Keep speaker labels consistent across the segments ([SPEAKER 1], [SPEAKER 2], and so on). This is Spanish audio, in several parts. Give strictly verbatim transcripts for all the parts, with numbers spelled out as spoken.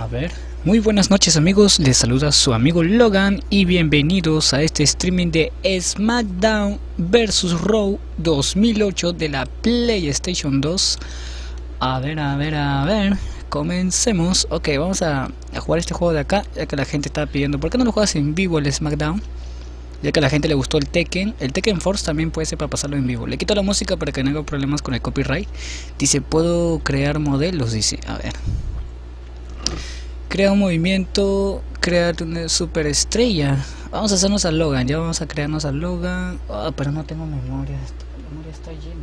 [SPEAKER 1] ver, muy buenas noches amigos, les saluda su amigo Logan y bienvenidos a este streaming de SmackDown versus. Raw dos mil ocho de la PlayStation dos. A ver, a ver, a ver, comencemos. Ok, vamos a, a jugar este juego de acá, ya que la gente está pidiendo, ¿por qué no lo juegas en vivo el SmackDown? Ya que a la gente le gustó el Tekken. El Tekken Force también puede ser para pasarlo en vivo. Le quito la música para que no haya problemas con el copyright. Dice, puedo crear modelos, dice, a ver. Crea un movimiento, crear una superestrella. Vamos a hacernos a Logan, ya vamos a crearnos a Logan. Oh, pero no tengo memoria, la memoria está llena.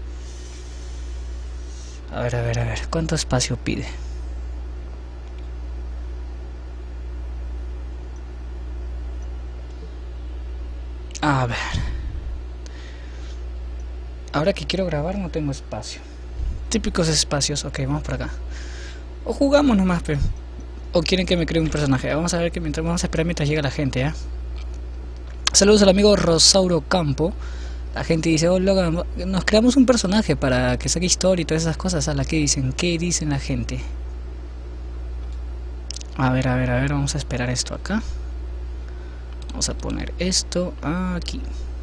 [SPEAKER 1] A ver, a ver, a ver, ¿cuánto espacio pide? A ver. Ahora que quiero grabar no tengo espacio. Típicos espacios, ok, vamos por acá. O jugamos nomás, pero... o quieren que me cree un personaje. Vamos a ver que mientras vamos a esperar mientras llega la gente, ¿eh? Saludos al amigo Rosauro Campo. La gente dice, oh Logan, nos creamos un personaje para que saque historia y todas esas cosas. ¿A la que dicen? ¿Qué dicen la gente? A ver, a ver, a ver, vamos a esperar esto acá. Vamos a poner esto aquí.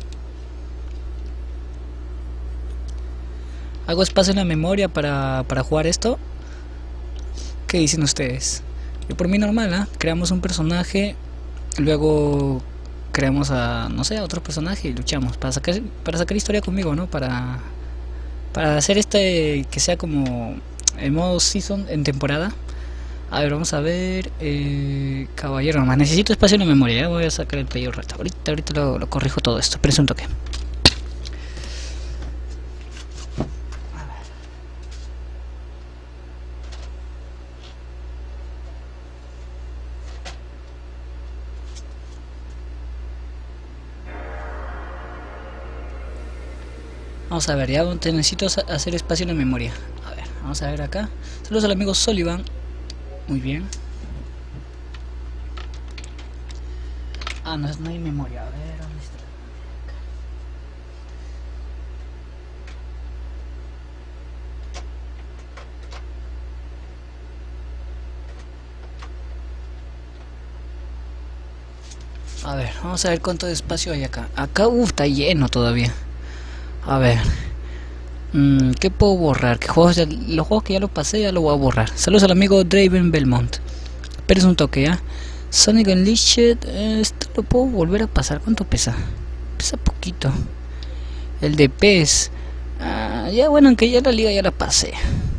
[SPEAKER 1] Hago espacio en la memoria para, para jugar esto. ¿Qué dicen ustedes? Yo por mí normal, ¿eh? Creamos un personaje, luego creamos a, no sé, a otro personaje y luchamos para sacar, para sacar historia conmigo, ¿no? Para, para hacer este que sea como en modo season, en temporada. A ver, vamos a ver, eh, caballero nomás, necesito espacio en la memoria, ¿eh? Voy a sacar el play un rato, ahorita, ahorita lo, lo corrijo todo esto, pero es un toque. Vamos a ver, ya necesito hacer espacio en la memoria. A ver, vamos a ver acá. Saludos al amigo Sullivan. Muy bien. Ah, no, no hay memoria. A ver, ¿dónde está? A ver, vamos a ver cuánto espacio hay acá. Acá, uff, está lleno todavía. A ver, mm, ¿qué puedo borrar? ¿Qué juegos ya, los juegos que ya los pasé ya los voy a borrar. Saludos al amigo Draven Belmont. Pero es un toque, ¿ya? Sonic Unleashed, eh, esto lo puedo volver a pasar. ¿Cuánto pesa? Pesa poquito. El de P E S, ah, ya bueno, aunque ya la liga ya la pasé.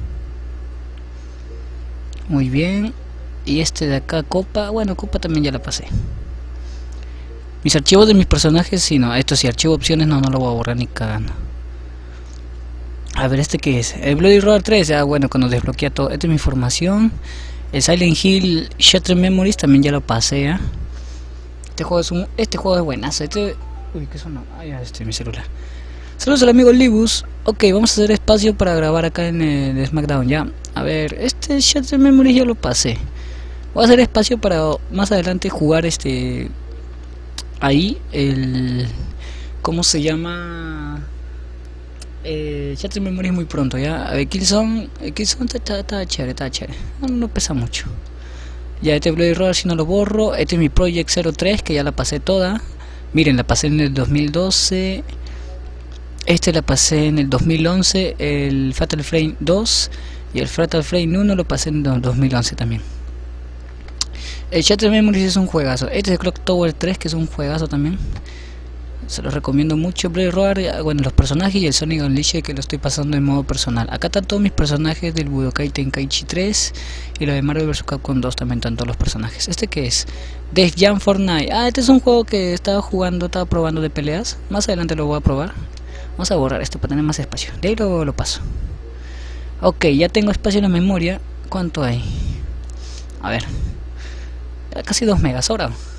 [SPEAKER 1] Muy bien. Y este de acá, Copa, bueno, Copa también ya la pasé. Mis archivos de mis personajes, sí, no, esto sí, archivo opciones, no, no lo voy a borrar ni cagando. A ver, ¿este qué es? El Bloody Roar tres, ah, bueno, cuando desbloquea todo, esta es mi información. El Silent Hill Shattered Memories también ya lo pasé, ¿eh? Este juego es un, este juego es buenazo, este... uy, ¿qué sonó? Ah, ya, este es mi celular. Saludos al amigo Libus. Ok, vamos a hacer espacio para grabar acá en el SmackDown, ya. A ver, este Shattered Memories ya lo pasé. Voy a hacer espacio para más adelante jugar este... ahí el, ¿cómo se llama? Eh, Shattered Memories muy pronto, ya. A ver, Killzone, Killzone está, está chévere, está chévere. No, no pesa mucho. Ya este Bloody Roar si no lo borro. Este es mi Project cero tres que ya la pasé toda. Miren, la pasé en el dos mil doce. Este la pasé en el dos mil once. El Fatal Frame dos y el Fatal Frame uno lo pasé en el dos mil once también. El Shattered Memories es un juegazo. Este es el Clock Tower tres, que es un juegazo también. Se los recomiendo mucho. Bloody Roar, bueno, los personajes y el Sonic Unleashed, que lo estoy pasando en modo personal. Acá están todos mis personajes del Budokai Tenkaichi tres y lo de Marvel versus. Capcom dos también están todos los personajes. ¿Este qué es? Def Jam Fortnite. Ah, este es un juego que estaba jugando, estaba probando de peleas. Más adelante lo voy a probar. Vamos a borrar esto para tener más espacio. De ahí lo, lo paso. Ok, ya tengo espacio en la memoria. ¿Cuánto hay? A ver. Casi dos megas ahora. A ver.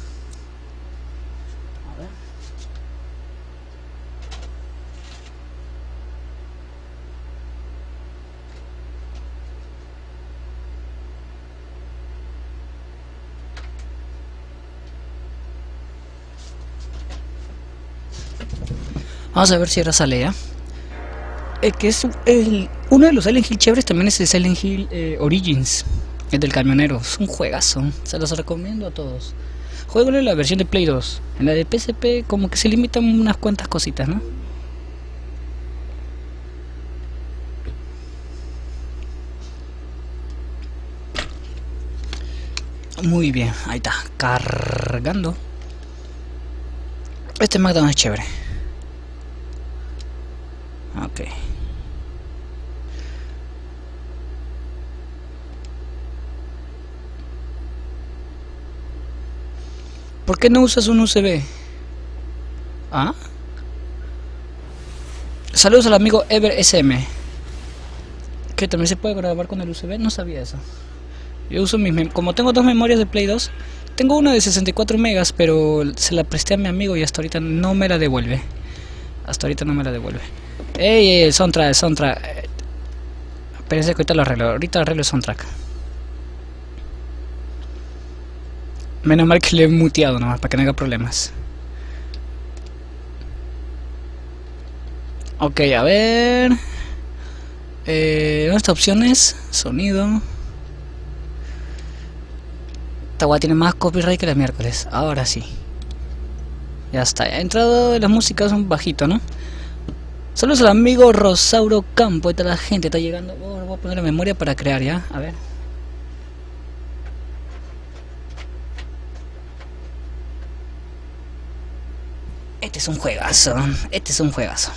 [SPEAKER 1] Vamos a ver si ahora sale, ¿eh? Eh, que es el, uno de los Silent Hill chéveres también es el Silent Hill eh, Origins. Es del camionero, es un juegazo, se los recomiendo a todos. Jueguenlo en la versión de Play dos. En la de P S P como que se limitan unas cuantas cositas, ¿no? Muy bien, ahí está, cargando. Este McDonald's es chévere. Ok. ¿Por qué no usas un U S B? ¿Ah? Saludos al amigo Ever S M. Que también se puede grabar con el U S B, no sabía eso. Yo uso mis mem como tengo dos memorias de Play dos, tengo una de sesenta y cuatro megas, pero se la presté a mi amigo y hasta ahorita no me la devuelve. Hasta ahorita no me la devuelve. Ey, ey, el soundtrack, el soundtrack. Espérense que ahorita lo arreglo, ahorita arreglo el soundtrack. Menos mal que le he muteado nomás, para que no haya problemas. Ok, a ver... Eh, ¿dónde está opciones? Sonido... Esta guay tiene más copyright que la miércoles. Ahora sí. Ya está. Ha entrado de las músicas un bajito, ¿no? Saludos al amigo Rosauro Campo. Esta la gente está llegando. Oh, voy a poner la memoria para crear ya. A ver. Este es un juegazo. Este es un juegazo.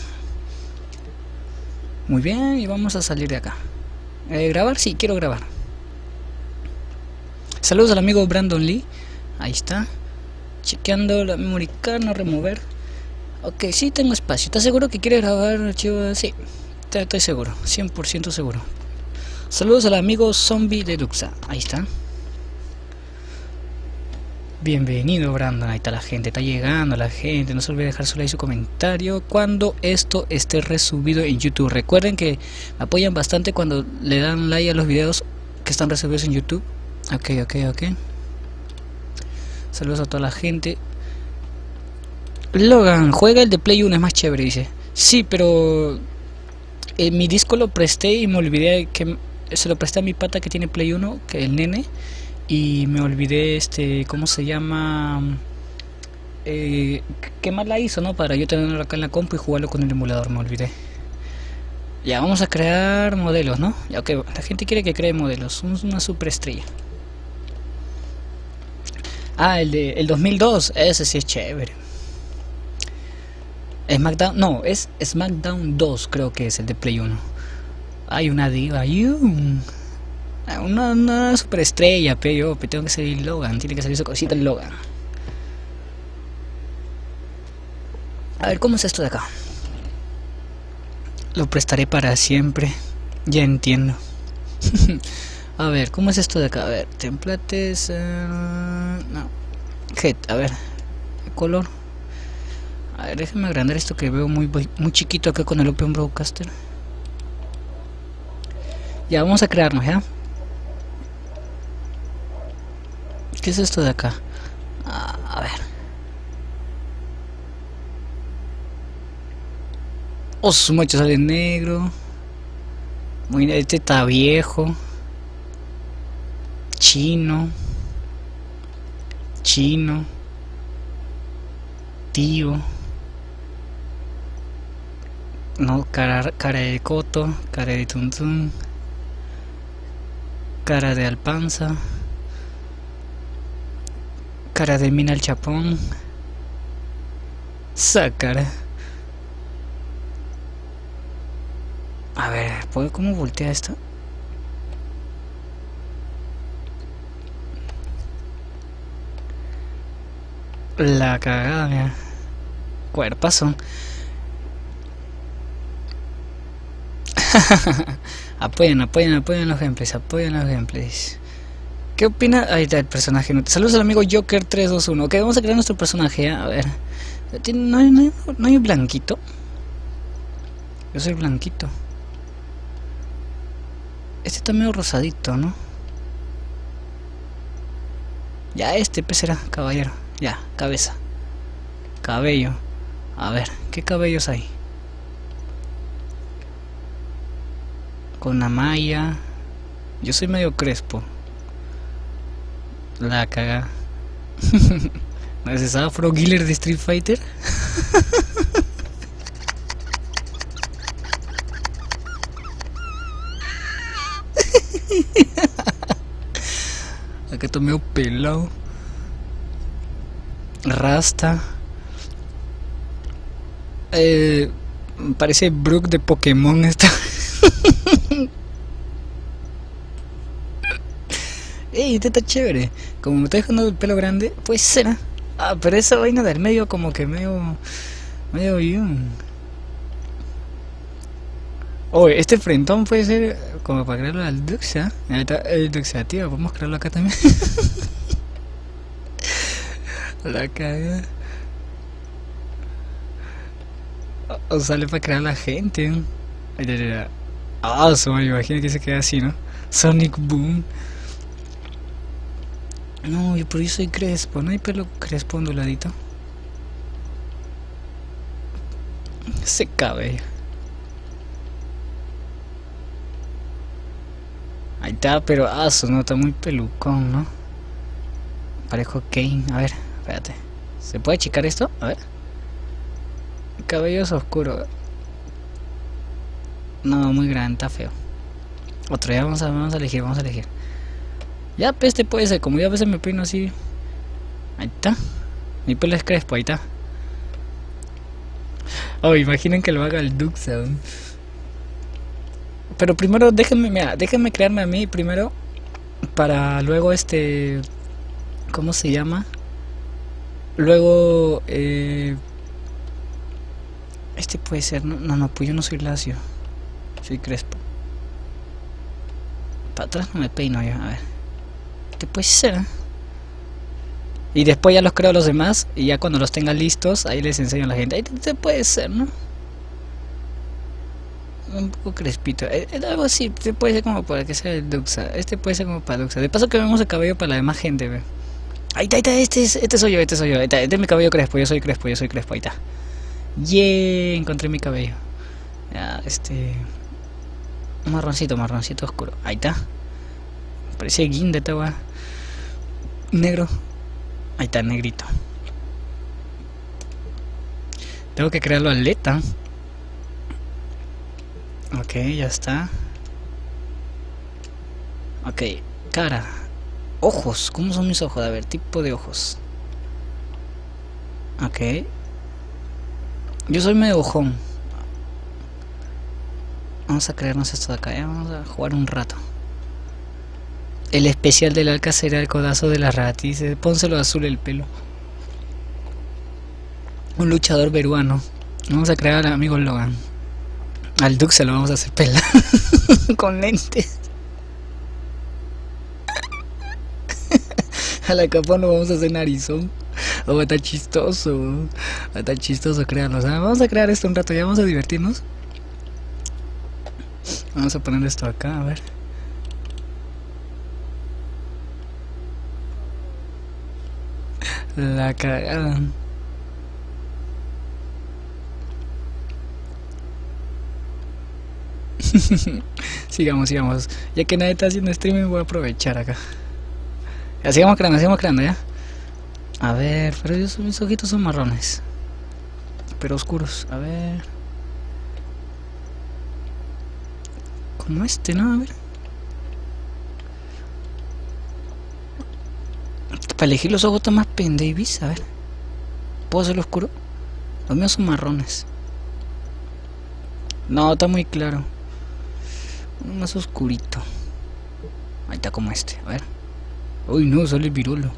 [SPEAKER 1] Muy bien. Y vamos a salir de acá. Eh, ¿Grabar? Sí, quiero grabar. Saludos al amigo Brandon Lee. Ahí está. Chequeando la memory card, no remover. Ok, sí tengo espacio. ¿Estás seguro que quieres grabar archivo? Sí, estoy seguro, cien por ciento seguro. Saludos al amigo Zombie Deluxa. Ahí está. Bienvenido, Brandon. Ahí está la gente, está llegando la gente. No se olvide dejar su like y su comentario cuando esto esté resubido en YouTube. Recuerden que me apoyan bastante cuando le dan like a los videos que están resubidos en YouTube. Ok, ok, ok. Saludos a toda la gente. Logan, juega el de Play uno, es más chévere, dice. Sí, pero eh, mi disco lo presté y me olvidé que se lo presté a mi pata que tiene Play uno, que es el nene. Y me olvidé, este, ¿cómo se llama? Eh, ¿Qué más la hizo, no? Para yo tenerlo acá en la compu y jugarlo con el emulador, me olvidé. Ya, vamos a crear modelos, ¿no? Ya, ok, la gente quiere que cree modelos. Una superestrella. Ah, el de el dos mil dos, ese sí es chévere. SmackDown, no, es SmackDown dos, creo que es el de Play uno. Hay una diva, un, una, una superestrella, pero yo pe, tengo que salir Logan, tiene que salir su cosita el Logan. A ver, ¿cómo es esto de acá? Lo prestaré para siempre, ya entiendo. A ver, ¿cómo es esto de acá? A ver, templates... Uh, no. Head, a ver. Color. A ver, déjame agrandar esto que veo muy, muy chiquito acá con el Open Broadcaster. Ya, vamos a crearnos, ¿ya? ¿Qué es esto de acá? Ah, a ver. Oh, su macho sale negro. Muy, este está viejo. Chino. Chino. Tío. No, cara, cara de coto. Cara de tuntún. Cara de alpanza. Cara de mina al chapón. Sácara. A ver, ¿puedo cómo voltea esto? La cagada, mira. Cuerpazo. Apoyen, apoyen, apoyen los gameplays, apoyen los gameplays. ¿Qué opina? Ahí está el personaje. Saludos al amigo Joker tres dos uno. Ok, vamos a crear nuestro personaje, ¿eh? A ver. ¿No hay, no, hay, ¿No hay blanquito? Yo soy blanquito. Este está medio rosadito, ¿no? Ya, este pues será caballero. Ya, cabeza. Cabello. A ver, ¿qué cabellos hay? Con una malla. Yo soy medio crespo. La caga. ¿No es esa Afro Killer de Street Fighter? Acá tomé un pelado. Rasta. Eh, parece Brook de Pokémon esta. Ey, este está chévere. Como me está dejando el pelo grande, pues será. Ah, pero esa vaina del medio como que medio... medio bien. Oh, este frentón puede ser como para crearlo al Duxa. Ahí está el Duxa, tío. Podemos crearlo acá también. La caga. O sale para crear la gente. Ah, su me imagino que se queda así, ¿no? Sonic Boom. No, yo por eso soy crespo. ¿No hay pelo crespo onduladito? Ese cabello. Ahí está, pero ah, su no está muy pelucón, ¿no? Parejo Kane. A ver, espérate. ¿Se puede achicar esto? A ver. El cabello es oscuro. No, muy grande, está feo. Otro, ya vamos a, vamos a elegir, vamos a elegir. Ya, pues este puede ser, como yo a veces me peino así. Ahí está. Mi pelo es crespo, ahí está. Oh, imaginen que lo haga el Duxa. Pero primero déjenme, mira, déjenme crearme a mí primero. Para luego este... ¿Cómo se llama? Luego... Eh, este puede ser, no, no, no, pues yo no soy lacio. Soy crespo. Para atrás no me peino yo, a ver. Este puede ser, ¿eh? Y después ya los creo a los demás. Y ya cuando los tenga listos, ahí les enseño a la gente. Ahí este puede ser, ¿no? Un poco crespito. Eh, eh, algo así, este puede ser como para que sea el Duxa. Este puede ser como para Duxa. De paso que vemos el cabello para la demás gente, ¿ve? Ahí está, ahí está, este, es, este soy yo, este soy yo. Ahí está, este es mi cabello crespo, yo soy crespo, yo soy crespo, ahí está. Yeah, encontré mi cabello. Ya, este... marroncito, marroncito oscuro. Ahí está. Parece guinda esta weá. Negro. Ahí está, negrito. Tengo que crearlo aleta. Ok, ya está. Ok, cara. Ojos, ¿cómo son mis ojos? A ver, tipo de ojos. Ok. Yo soy medio ojón. Vamos a crearnos esto de acá, ¿eh? Vamos a jugar un rato. El especial del Alca será el codazo de la rata. Dice, pónselo azul el pelo. Un luchador peruano. Vamos a crear al amigo Logan. Al Duke se lo vamos a hacer pela. Con lentes. A la capa no vamos a hacer narizón. Oh, va a estar chistoso. Va a estar chistoso crearlo. O sea, vamos a crear esto un rato. Ya vamos a divertirnos. Vamos a poner esto acá, a ver. La cagada. Sigamos, sigamos. Ya que nadie está haciendo streaming, voy a aprovechar acá. Ya, sigamos creando, sigamos creando, ya. A ver, pero yo, mis ojitos son marrones. Pero oscuros, a ver. Como este, ¿no? A ver. Para elegir los ojos está más pendevis, a ver. ¿Puedo hacerlo oscuro? Los míos son marrones. No, está muy claro. Uno más oscurito. Ahí está como este, a ver. Uy, no, sale el virulo.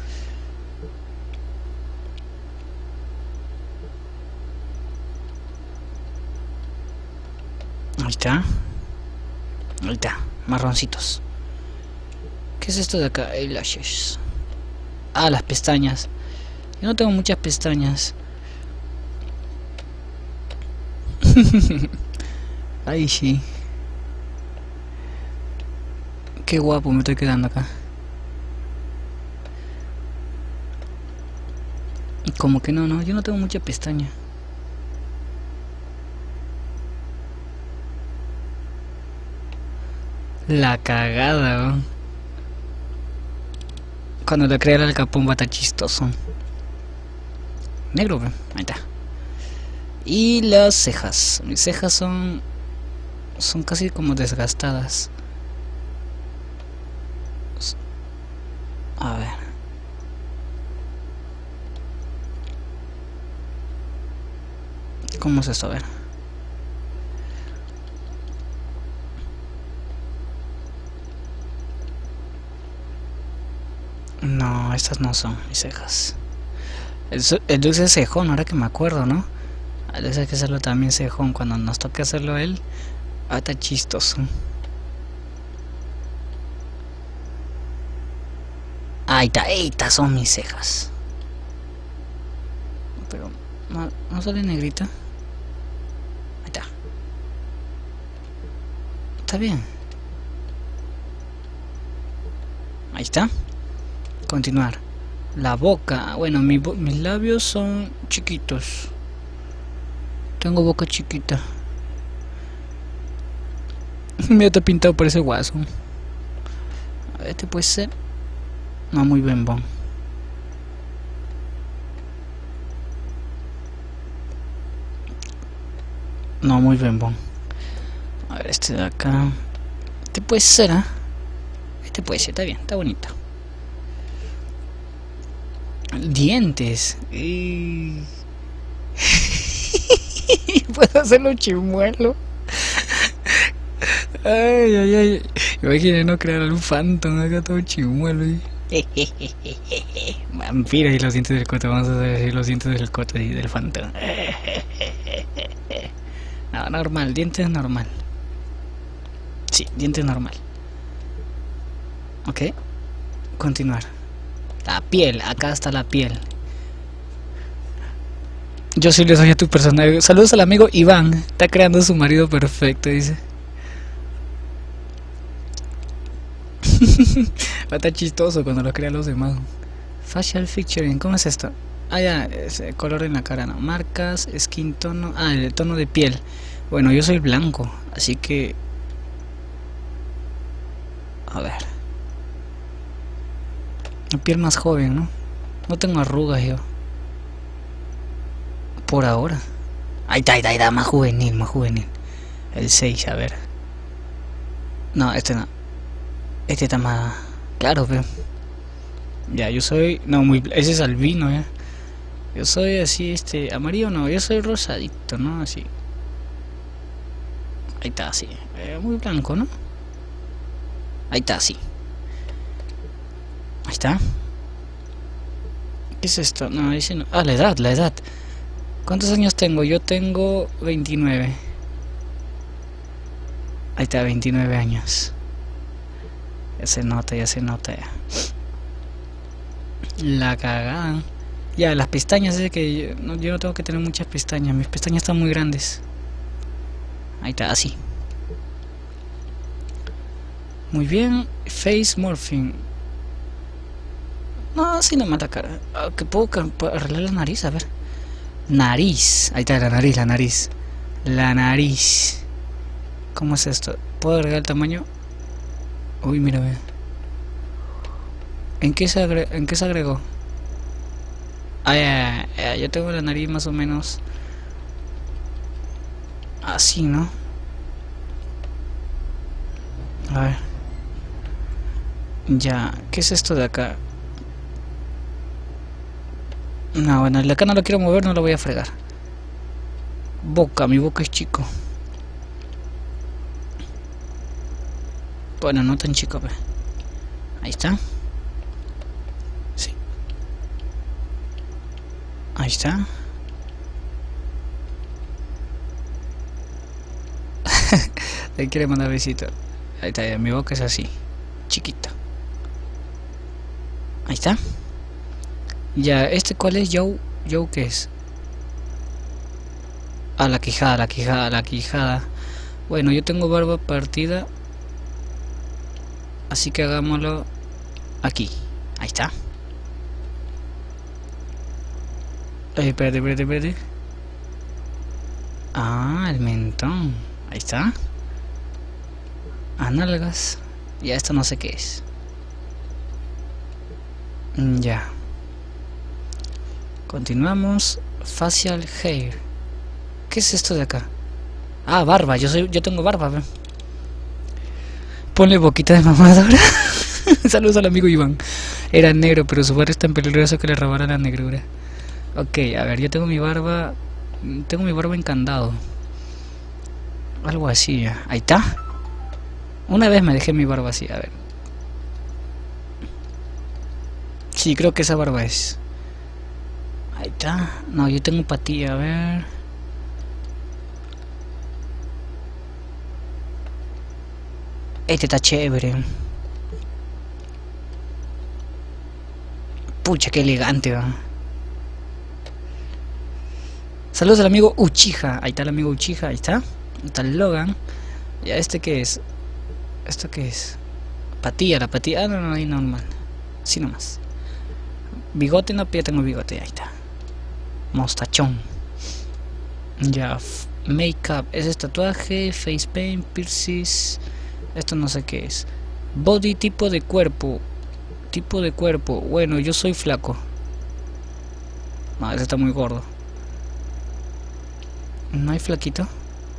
[SPEAKER 1] Ahí está. Ahí está, marroncitos. ¿Qué es esto de acá? Eyelashes. Ah, las pestañas. Yo no tengo muchas pestañas. Ay, sí. Qué guapo me estoy quedando acá. Como que no, no, yo no tengo mucha pestaña. La cagada, ¿no? Cuando le crea el alcapón va a estar chistoso. Negro, ahí está. Y las cejas. Mis cejas son... Son casi como desgastadas. A ver. ¿Cómo es esto? A ver. No, estas no son mis cejas. El, el Dux es cejón, ahora que me acuerdo, ¿no? A veces hay que hacerlo también cejón. Cuando nos toque hacerlo él, ah, está chistoso. Ahí está, estas son mis cejas. Pero no, no sale negrita. Ahí está. Está bien. Ahí está. Continuar. La boca. Bueno, mi bo mis labios son chiquitos. Tengo boca chiquita. Me está pintado por ese guaso. Este puede ser. No, muy bembón. No, muy bembón. A ver, este de acá. Este puede ser, ¿eh? Este puede ser, está bien, está bonito. Dientes. Y... puedo hacerlo chimuelo. Ay, ay, ay. Imagínate no crear un phantom acá todo chimuelo. Y... vampiro y los dientes del coto. Vamos a decir los dientes del coto y del phantom. No, normal, dientes normal. Sí, dientes normal. Ok. Continuar. La piel, acá está la piel. Yo sí le soy a tu personaje. Saludos al amigo Iván. Está creando su marido perfecto, dice. Va a estar chistoso cuando lo crean los demás. Facial featuring, ¿cómo es esto? Ah, ya, es color en la cara, no. Marcas, skin tono. Ah, el tono de piel. Bueno, yo soy blanco, así que... A ver. La piel más joven, ¿no? No tengo arrugas yo. Por ahora. Ahí está, ahí está, ahí está, más juvenil, más juvenil. El seis, a ver. No, este no. Este está más... Claro, pero... Ya, yo soy... No, muy... Ese es albino, ya. Yo soy así, este... Amarillo no, yo soy rosadito, ¿no? Así. Ahí está, así. Eh, muy blanco, ¿no? Ahí está, así. Ahí está. ¿Qué es esto? No, dice no. Ah, la edad, la edad. ¿Cuántos años tengo? Yo tengo veintinueve. Ahí está, veintinueve años. Ya se nota, ya se nota ya. La cagada. Ya, las pestañas, es que yo no, yo no tengo que tener muchas pestañas. Mis pestañas están muy grandes. Ahí está, así. Muy bien. Face morphing. No, así no mata cara. Ah, que puedo, puedo arreglar la nariz, a ver. Nariz. Ahí está la nariz, la nariz. La nariz. ¿Cómo es esto? ¿Puedo agregar el tamaño? Uy, mira, ve. ¿En qué se agregó? ¿En qué se agregó? Ah, ya, ya, ya, yo tengo la nariz más o menos así, ¿no? A ver. Ya, ¿qué es esto de acá? No, bueno, el de acá no lo quiero mover, no lo voy a fregar. Boca, mi boca es chico. Bueno, no tan chico, pero... Ahí está. Sí. Ahí está. Te quiere mandar besito. Ahí está, mi boca es así, chiquita. Ahí está. Ya, ¿este cuál es? Joe, Joe, ¿qué es? Ah, la quijada, la quijada, la quijada. Bueno, yo tengo barba partida, así que hagámoslo aquí. Ahí está. Ay, espérate, espérate, espérate. Ah, el mentón. Ahí está. Ah, nalgas. Ya esto no sé qué es. Ya. Continuamos. Facial hair. ¿Qué es esto de acá? Ah, barba. Yo soy, yo tengo barba. ¿Ve? Ponle boquita de mamadora. Saludos al amigo Iván. Era negro, pero su barba es tan peligroso que le robaron la negrura. Ok, a ver, yo tengo mi barba. Tengo mi barba encandado. Algo así ya. Ahí está. Una vez me dejé mi barba así, a ver. Sí, creo que esa barba es. Ahí está. No, yo tengo patilla, a ver. Este está chévere. Pucha, qué elegante, va. Saludos al amigo Uchiha. Ahí está el amigo Uchiha, ahí está. Ahí está el Logan. ¿Ya este qué es? ¿Esto qué es? Patilla, la patilla. Ah, no, no, ahí normal. Así nomás. Bigote, no, ya tengo bigote, ahí está. Mostachón. Ya, make-up. Ese es tatuaje, face paint, piercings. Esto no sé qué es. Body, tipo de cuerpo. Tipo de cuerpo. Bueno, yo soy flaco. No, ese está muy gordo. ¿No hay flaquito?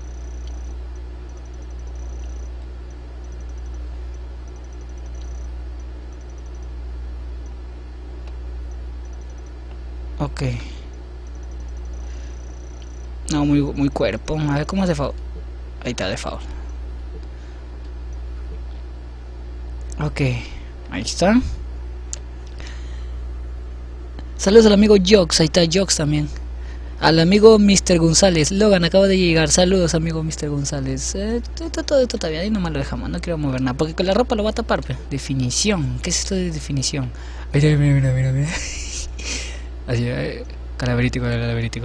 [SPEAKER 1] Ok. No, muy, muy cuerpo. A ver cómo es de favor. Ahí está, de favor. Ok. Ahí está. Saludos al amigo Jox. Ahí está Jox también. Al amigo mister González. Logan acaba de llegar. Saludos amigo mister González. Eh, esto, todo esto está bien. Ahí nomás lo dejamos. No quiero mover nada. Porque con la ropa lo va a tapar. Pues. Definición. ¿Qué es esto de definición? Ahí está, mira, mira, mira, mira. Así, eh, calaverítico, calaverítico.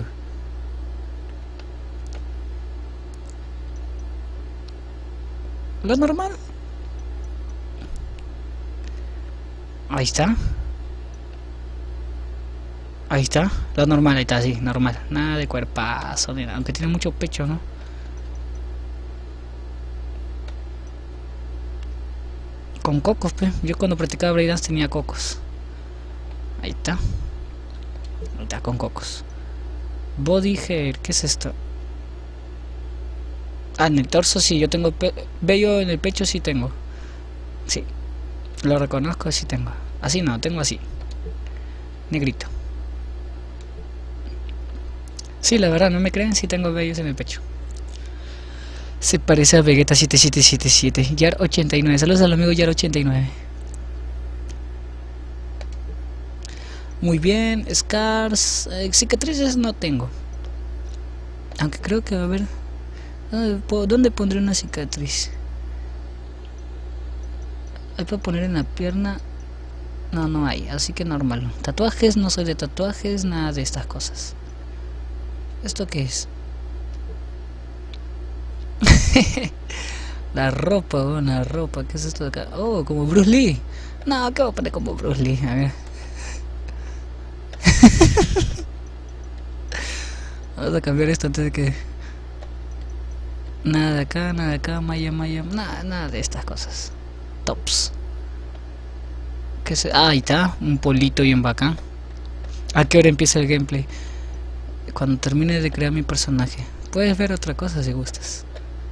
[SPEAKER 1] Lo normal. Ahí está. Ahí está. Lo normal, ahí está, sí, normal. Nada de cuerpazo, ni nada. Aunque tiene mucho pecho, ¿no? Con cocos, pues. Yo cuando practicaba breakdance tenía cocos. Ahí está. Ahí está, con cocos. Body hair, ¿qué es esto? Ah, en el torso sí, yo tengo vello en el pecho, sí tengo. Sí, lo reconozco, sí tengo. Así no, tengo así. Negrito. Sí, la verdad, no me creen, sí tengo vellos en el pecho. Se parece a Vegeta siete siete siete siete. Yar ochenta y nueve, saludos al amigo Yar ochenta y nueve. Muy bien, scars, eh, cicatrices no tengo. Aunque creo que va a haber... ¿Dónde pondré una cicatriz? ¿Hay para poner en la pierna? No, no hay, así que normal. Tatuajes, no soy de tatuajes, nada de estas cosas. ¿Esto qué es? La ropa, oh, la ropa, ¿qué es esto de acá? Oh, como Bruce Lee. No, ¿qué voy a poner como Bruce Lee? A ver. Vamos a cambiar esto antes de que... Nada de acá, nada de acá, maya, maya, nada, nada de estas cosas. Tops. ¿Qué se... Ah, ahí está, un polito bien bacán. ¿A qué hora empieza el gameplay? Cuando termine de crear mi personaje. Puedes ver otra cosa si gustas.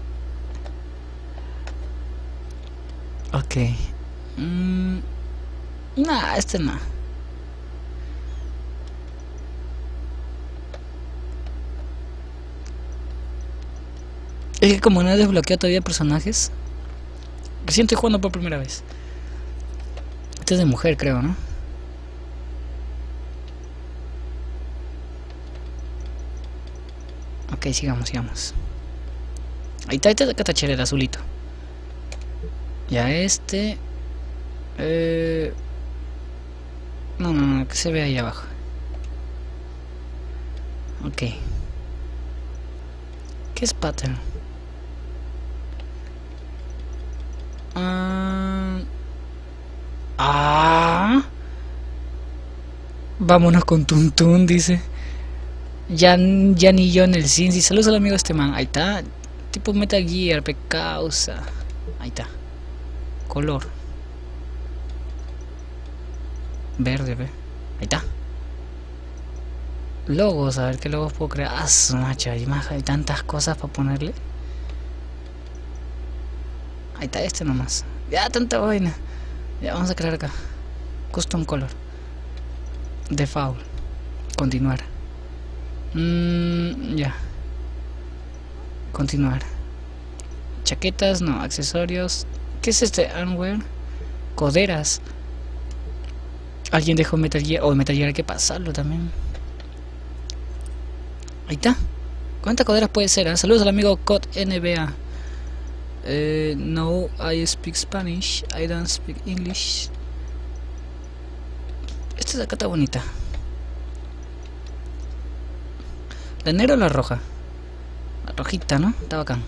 [SPEAKER 1] Ok. Mm, nah, este no. Es que como no he desbloqueado todavía personajes, recién estoy jugando por primera vez. Este es de mujer, creo, ¿no? Ok, sigamos, sigamos. Ahí está, este acá está chévere, el azulito. Ya este... Eh... No, no, no, que se ve ahí abajo. Ok. ¿Qué es pattern? Uh... Ah... Vámonos con Tuntun, dice. Ya, ya ni yo en el Cincy. Saludos al amigo este man. Ahí está. Tipo Metal Gear, Pecausa. Ahí está. Color. Verde, ve. Ahí está. Logos, a ver qué logos puedo crear. Ah, su macho, hay, más, hay tantas cosas para ponerle. Ahí está este nomás. Ya, tanta vaina. Ya, vamos a crear acá. Custom color. Default. Continuar. Mm, ya. Continuar. Chaquetas, no. Accesorios. ¿Qué es este? Armware. Coderas. Alguien dejó Metal Gear. O oh, Metal Gear hay que pasarlo también. Ahí está. ¿Cuántas coderas puede ser? ¿Eh? Saludos al amigo C O D N B A. Eh, no, I speak Spanish. I don't speak English. Esta de acá está bonita. ¿La negra o la roja? La rojita, ¿no? Está bacán.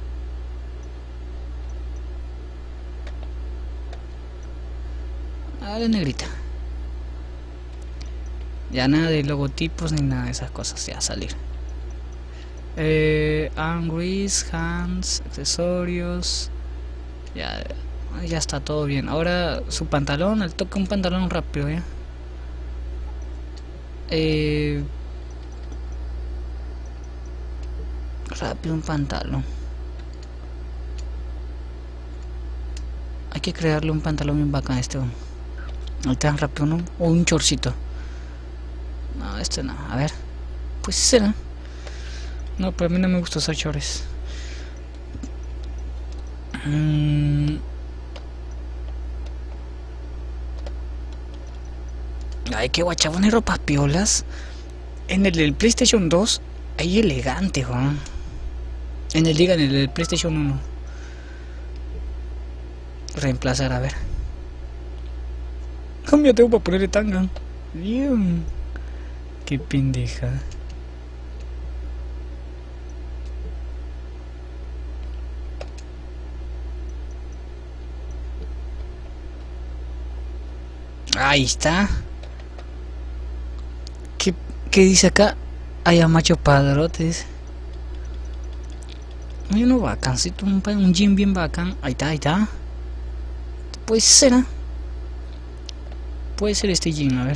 [SPEAKER 1] Ah, la negrita. Ya nada de logotipos ni nada de esas cosas. Ya salir. Eh, arm grease, hands, accesorios. Ya, ya está todo bien. Ahora su pantalón, al toque un pantalón rápido, ¿ya? Eh, rápido un pantalón. Hay que crearle un pantalón bien bacán a este. Ahí está, rápido, ¿no? O un chorcito. No, este no. A ver. Pues será. No, pero a mí no me gusta usar chores. Mm. Ay, qué guachabón, hay ropas piolas. En el del PlayStation dos hay elegante, Juan. En el diga, en el del PlayStation uno. Reemplazar, a ver. Cambia, tengo para ponerle tanga. Bien. Qué pendeja. Ahí está. ¿Qué, qué dice acá? Hay a macho padrotes. Hay uno bacancito, un, un gym bien bacán. Ahí está, ahí está. Puede ser, ¿eh? Puede ser este gym, a ver.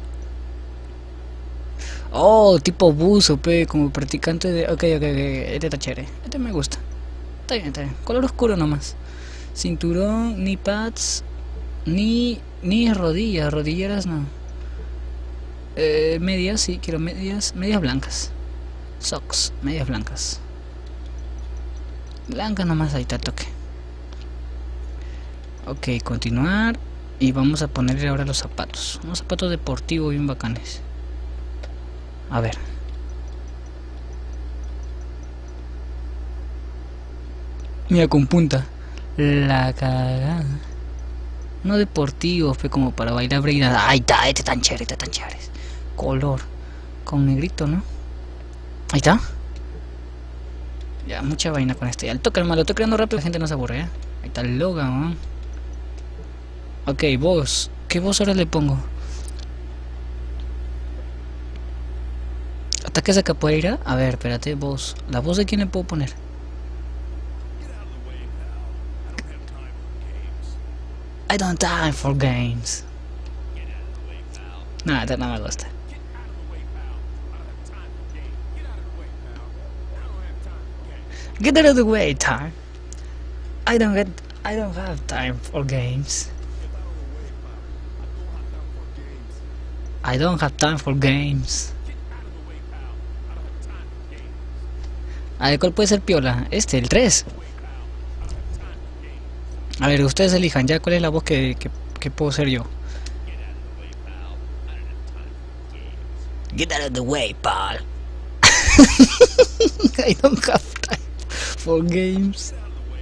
[SPEAKER 1] Oh, tipo buzo, pe, como practicante de... Ok, ok, ok, este está chévere. Este me gusta. Está bien, está bien. Color oscuro nomás. Cinturón, ni pads, ni... Ni rodillas, rodilleras no. Eh, medias, sí, quiero medias. Medias blancas. Socks, medias blancas. Blancas nomás, ahí está el toque. Ok, continuar. Y vamos a ponerle ahora los zapatos. Unos zapatos deportivos bien bacanes. A ver. Mira, con punta. La cagada. No deportivos, pero como para bailar breakdance. Ahí está, este tan chévere, este tan chévere. Color. Con negrito, ¿no? Ahí está. Ya, mucha vaina con este. Al toque, hermano, lo estoy creando rápido, la gente no se aburre, ¿eh? Ahí está el logo, ¿no? Ok, voz. ¿Qué voz ahora le pongo? Ataques de capoeira. A ver, espérate, voz. ¿La voz de quién le puedo poner? I don't have time for games. No, esta no me gusta. Get out of the way, time. I don't get. I don't have time for games. I don't have time for games. A ver, ¿cuál puede ser piola? Este, el tres. A ver, ustedes elijan ya cuál es la voz que, que, que puedo ser yo. Get out of the way, pal. I don't have time for games.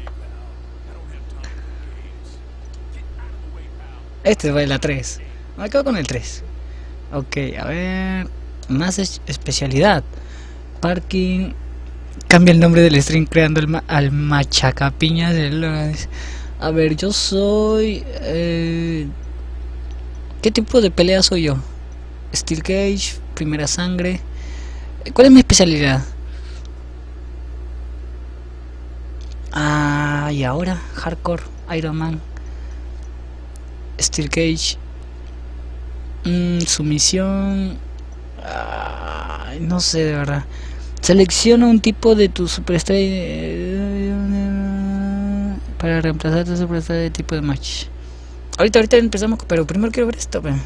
[SPEAKER 1] Este va en la tres. Me quedo con el tres. Ok, a ver. Más es especialidad. Parking. Cambia el nombre del stream creando el ma al machacapiñas del... A ver, yo soy... Eh, ¿qué tipo de pelea soy yo? Steel Cage, primera sangre. ¿Cuál es mi especialidad? Ah, y ahora Hardcore, Iron Man, Steel Cage. Mm, sumisión. Ay, no sé, de verdad. Selecciona un tipo de tu superestrella para reemplazar tu superestrella de tipo de match. Ahorita, ahorita empezamos, pero primero quiero ver esto. Pe.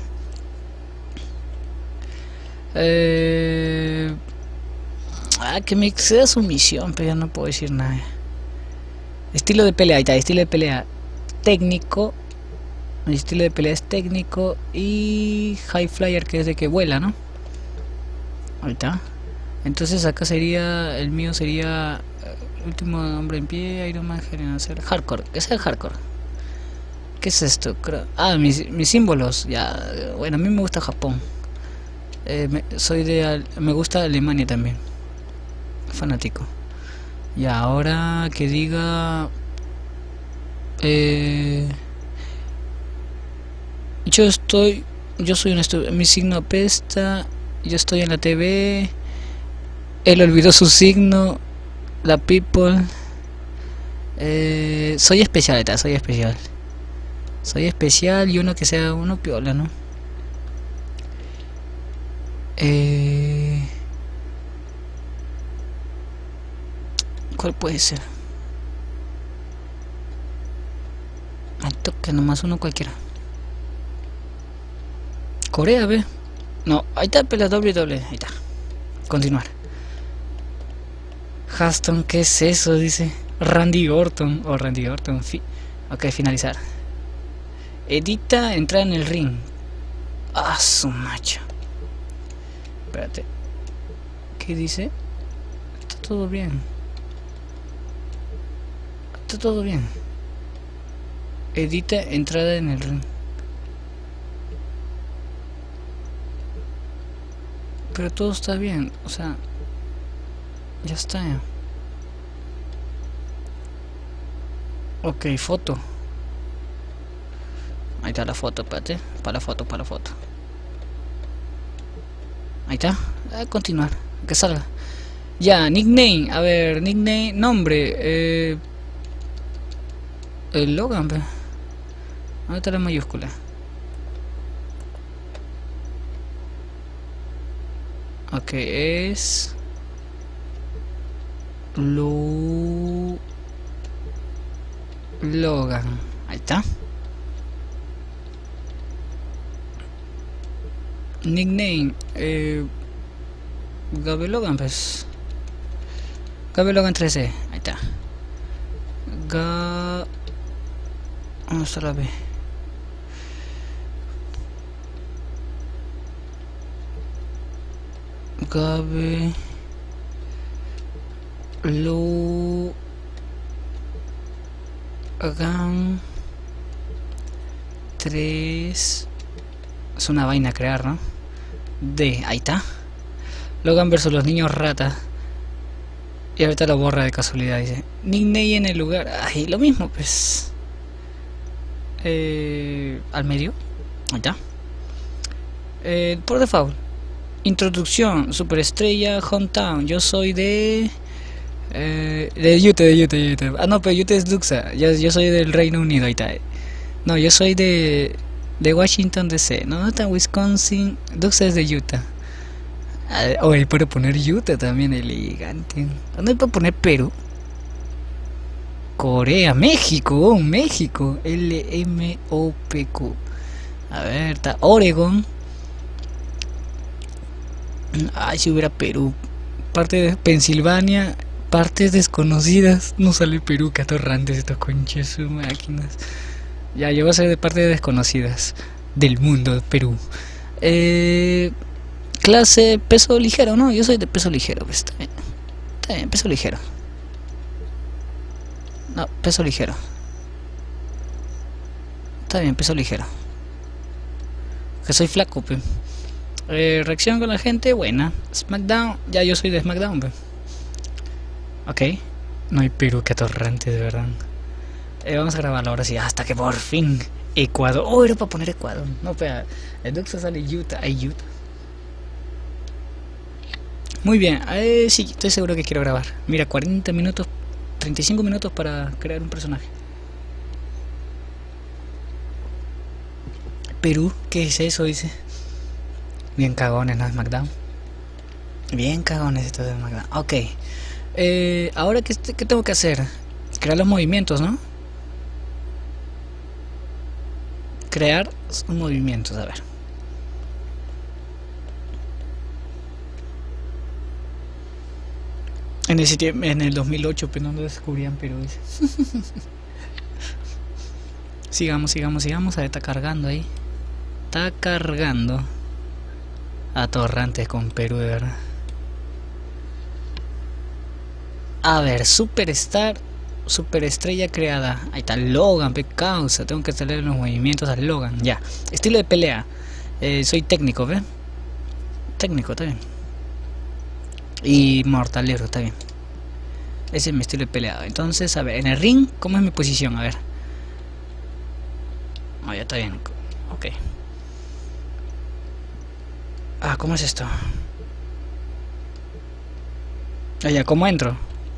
[SPEAKER 1] Eh... Ah, que me exceda sumisión, pero ya no puedo decir nada. Estilo de pelea, ahí está, estilo de pelea técnico. Mi estilo de pelea es técnico. Y High Flyer, que es de que vuela, ¿no? Ahí está. Entonces acá sería, el mío sería uh, último hombre en pie, Iron Man, hacer hardcore. ¿Qué es el hardcore? ¿Qué es esto? Ah, mis, mis símbolos. Ya, bueno, a mí me gusta Japón. Eh, me, soy de, me gusta Alemania también. Fanático. Y ahora que diga eh, yo estoy yo soy un estudiante, mi signo apesta, yo estoy en la T V, él olvidó su signo, la people, eh, soy especial, está, soy especial soy especial y uno que sea uno piola, ¿no? eh ¿Cuál puede ser? Al toque, nomás uno cualquiera. Corea, ve. No, ahí está, la doble doble. Ahí está. Continuar. Haston, ¿qué es eso? Dice. Randy Orton. O oh, Randy Orton. Fi ok, finalizar. Edita, entrar en el ring. Ah, su macho. Espérate. ¿Qué dice? Está todo bien. Está todo bien. Edita entrada en el ring. Pero todo está bien, o sea, ya está. Ok, foto. Ahí está la foto, espérate. Para la foto, para la foto. Ahí está. A continuar, que salga. Ya, nickname. A ver, nickname, nombre. Eh, el Logan, ¿ve? ¿Dónde está la mayúscula? Ok, es Lu Logan. Ahí está. Nickname eh, Gabe Logan, pues. Gabe Logan trece. Ahí está. Ga... ¿Dónde está la B? Gabe Logan tres. Es una vaina crear, ¿no? D, ahí está. Logan versus los niños ratas. Y ahorita lo borra de casualidad, dice. Nickname en el lugar. Ay, lo mismo, pues. Eh, al medio. Ahí está. Eh, por default. Introducción, superestrella, hometown. Yo soy de... Eh, de Utah, de Utah, de Utah. Ah, no, pero Utah es Duxa. Yo, yo soy del Reino Unido, ahí está. No, yo soy de... De Washington D C. No, no está Wisconsin. Duxa es de Utah. Ah, oye, puedo poner Utah también, elegante. ¿Dónde puedo poner Perú? Corea, México, oh, México. L M O P Q. A ver, está Oregon. Ay, si hubiera Perú. Parte de Pensilvania. Partes desconocidas. No sale Perú, que atorrantes estos conches sus máquinas. Ya, yo voy a ser de parte de desconocidas del mundo, Perú. Eh, clase peso ligero, ¿no? Yo soy de peso ligero. Pues, está bien. Está bien, peso ligero. No, peso ligero. Está bien, peso ligero. Que soy flaco, pues. Eh, reacción con la gente, buena. SmackDown, ya yo soy de SmackDown, pues. Ok. No hay Perú, que atorrante, de verdad. Eh, vamos a grabarlo ahora sí, hasta que por fin. Ecuador. Oh, era para poner Ecuador. No, espera. El Duxa sale Utah. Hay Utah. Muy bien. Eh, sí, estoy seguro que quiero grabar. Mira, cuarenta minutos, treinta y cinco minutos para crear un personaje. Perú, ¿qué es eso? Dice. Bien cagones, ¿no? SmackDown. Bien cagones estos de SmackDown. Ok. Eh, ahora, ¿qué, ¿qué tengo que hacer? Crear los movimientos, ¿no? Crear movimientos, a ver. En, ese tiempo, en el dos mil ocho, pero no lo descubrían, pero es... Sigamos, sigamos, sigamos. A ver, está cargando ahí. Está cargando. Atorrantes con Perú, de verdad. A ver, Superstar. Superestrella creada. Ahí está Logan, pe causa. Tengo que hacerle los movimientos a Logan. Ya. Estilo de pelea. Eh, soy técnico, ¿ve? Técnico, está bien. Y mortalero, está bien. Ese es mi estilo de pelea. Entonces, a ver, en el ring, ¿cómo es mi posición? A ver. Ah, ya está bien. Ok. Ah, ¿cómo es esto? Ah, ya, ¿cómo entro?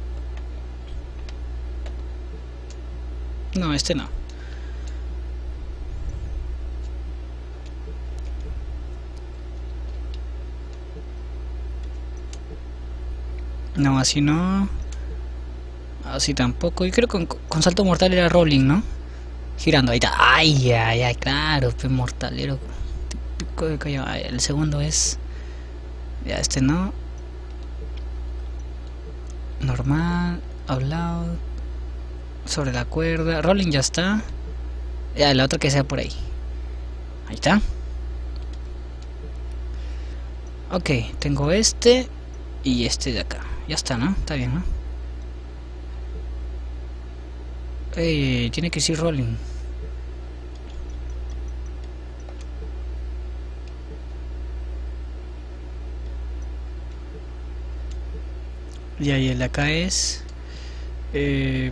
[SPEAKER 1] No, este no. No, así no. Así tampoco. Yo creo que con, con salto mortal era rolling, ¿no? Girando, ahí está. Ay, ay, ay, claro, pues mortalero. Típico de callado. El segundo es. Ya, este no. Normal. Hablado. Sobre la cuerda. Rolling ya está. Ya, la otra que sea por ahí. Ahí está. Ok, tengo este. Y este de acá. Ya está, ¿no? Está bien, ¿no? Eh, tiene que ser rolling. Y ahí el de acá es... Eh...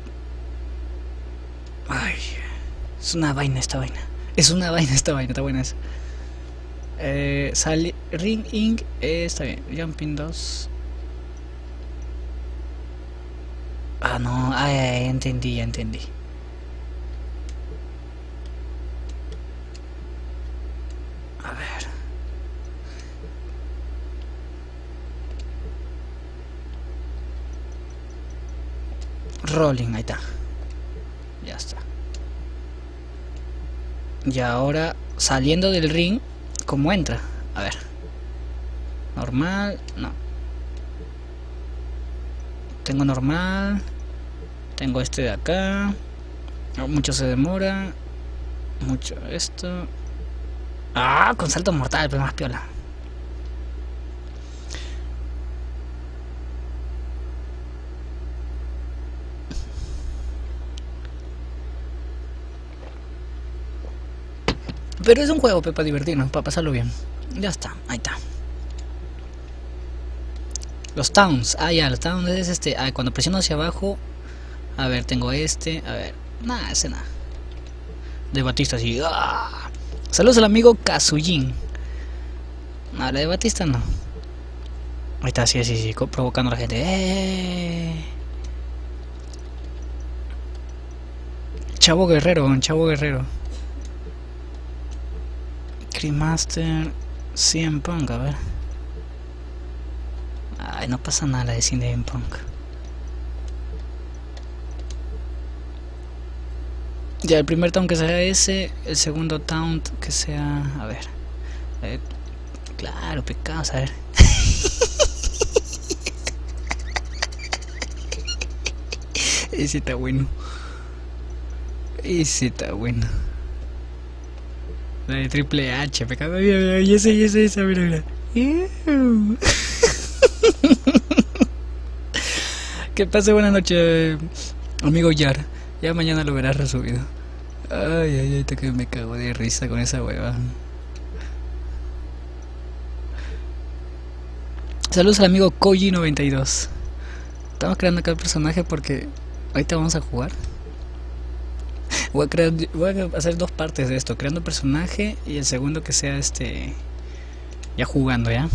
[SPEAKER 1] Ay... Es una vaina esta vaina. Es una vaina esta vaina, está buena esa. Eh, sale... Ring Inc. Eh, está bien. Jumping dos. Ah, no. Ay, ay, entendí, ya entendí. A ver. Rolling, ahí está. Ya está. Y ahora, saliendo del ring, ¿cómo entra? A ver. Normal, no. Tengo normal. Tengo este de acá. Mucho se demora. Mucho esto. Ah, con salto mortal, pero más piola. Pero es un juego, pe, para divertirnos, para pasarlo bien. Ya está, ahí está. Los towns, ah ya, los towns es este, ah, cuando presiono hacia abajo. A ver, tengo este, a ver, nada, ese nada. De Batista así, ¡ah! Saludos al amigo Kazujin. No, la de Batista no. Ahí está, sí, sí, sí, provocando a la gente. ¡Eh! Chavo Guerrero, un Chavo Guerrero. Master C M Punk, a ver. Ay, no pasa nada de C M Punk. Ya, el primer town que sea ese, el segundo town que sea, a ver. Eh, claro, pecados, a ver. Ese está bueno. Ese está bueno. La de Triple H, pecado. Mira, mira, y ese, y ese, esa, mira, mira. ¿Qué pasa? Buenas noches, amigo Yar. Ya mañana lo verás resubido. Ay, ay, ay, te que me cago de risa con esa hueva. Saludos al amigo Koji noventa y dos. Estamos creando acá el personaje porque ahorita vamos a jugar. Voy a, crear, voy a hacer dos partes de esto, creando el personaje y el segundo que sea este, ya jugando, ¿ya?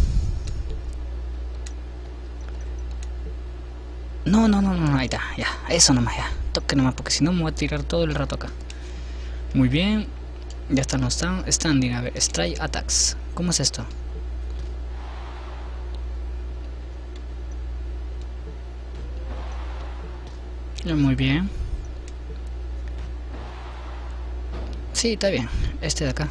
[SPEAKER 1] No, no, no, no, ahí está, ya, eso nomás, ya, toque nomás, porque si no me voy a tirar todo el rato acá. Muy bien, Ya están los stand standing. A ver, strike attacks. ¿Cómo es esto? Ya, muy bien. Sí, está bien. Este de acá.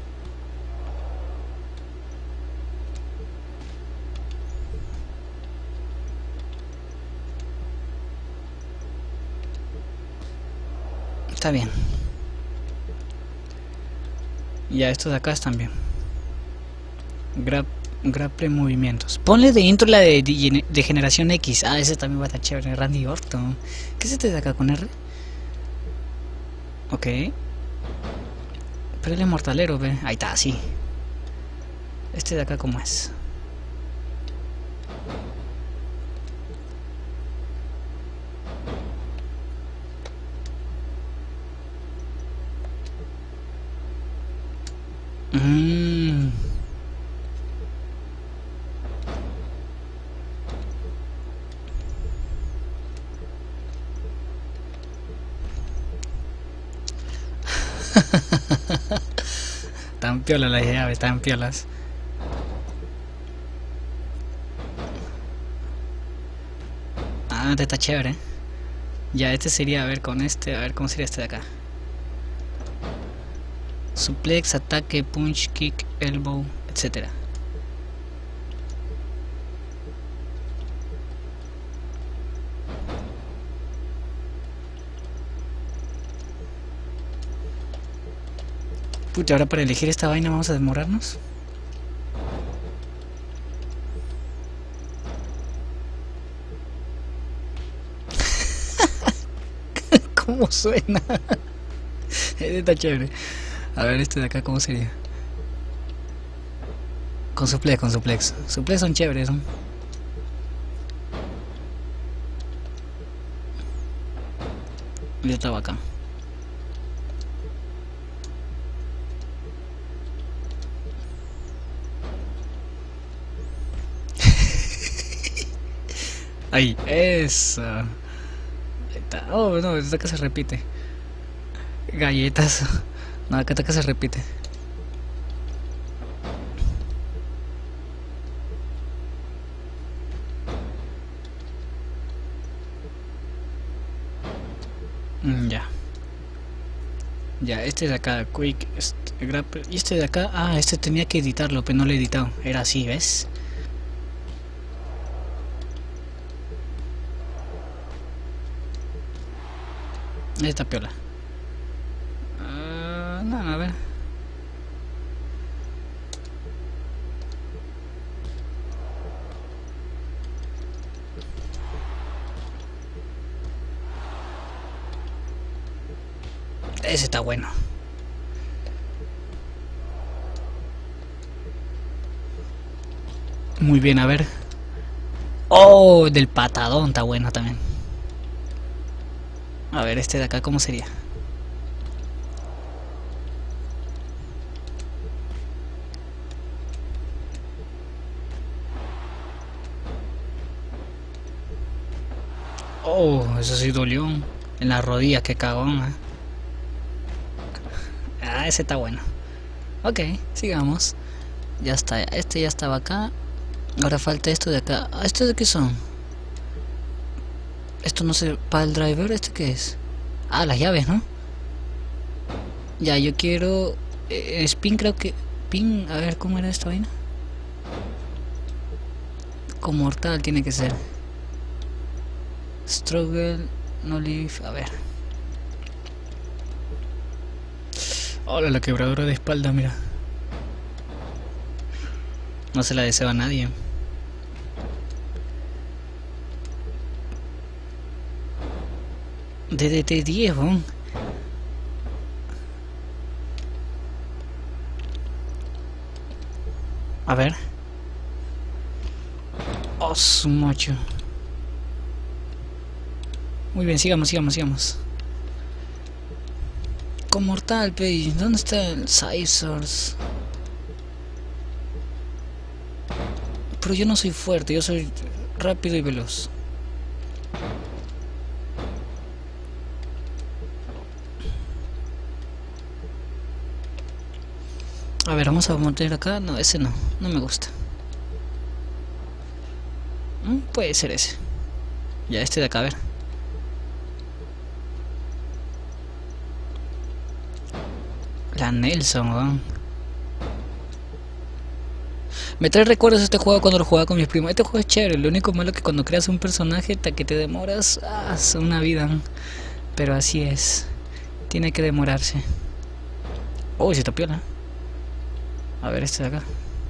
[SPEAKER 1] Está bien. Ya, estos de acá están bien. Grab, grapple movimientos. Ponle de intro la de, de, de generación X. Ah, ese también va a estar chévere. Randy Orton. ¿Qué es este de acá con R? Ok. Pero él es mortalero, ve. Ahí está, sí. Este de acá, ¿cómo es? Mmm. Tan piolas las llaves, tan piolas. Ah, este está chévere. Ya, este sería, a ver, con este, a ver cómo sería este de acá. Suplex, ataque, punch, kick, elbow, etcétera. Puta, ahora para elegir esta vaina vamos a demorarnos. ¿Cómo suena? Este está chévere. A ver, este de acá, ¿cómo sería? Con suplex, con suplex. Suplex son chéveres, ¿no? Yo estaba acá. Ahí, eso. Ahí está. Oh, no, esta acá se repite. Galletas. No, acá acá se repite. Mm, ya. Ya, este de acá, Quick este, grapple. Y este de acá, ah, este tenía que editarlo, pero no lo he editado. Era así, ¿ves? Esta piola. Uh, no, a ver. Ese está bueno. Muy bien, a ver. Oh, del patadón está bueno también. A ver, este de acá, ¿cómo sería? Oh, eso sí dolió. En la rodilla, qué cagón, ¿eh? Ah, ese está bueno. Ok, sigamos. Ya está, este ya estaba acá. Ahora falta esto de acá. Ah, ¿esto de qué son? Esto no sé, para el driver, ¿este qué es? Ah, las llaves, ¿no? Ya, yo quiero... Eh, spin creo que... Pin, a ver, ¿cómo era esta vaina? Con mortal tiene que ser. Struggle, no leave, a ver. Hola, la quebradora de espalda, mira. No se la deseo a nadie. D D T diez, ¿no? A ver. Oh, su mocho. Muy bien, sigamos, sigamos, sigamos. Con mortal, pey. ¿Dónde está el Scissors? Pero yo no soy fuerte, yo soy rápido y veloz. A ver, vamos a montar acá. No, ese no, no me gusta. Mm, puede ser ese. Ya, este de acá, a ver. La Nelson, ¿no? Me trae recuerdos este juego cuando lo jugaba con mis primos. Este juego es chévere, lo único malo es que cuando creas un personaje hasta que te demoras ah, una vida. Pero así es. Tiene que demorarse. Uy, se tapió, ¿no? A ver este de acá.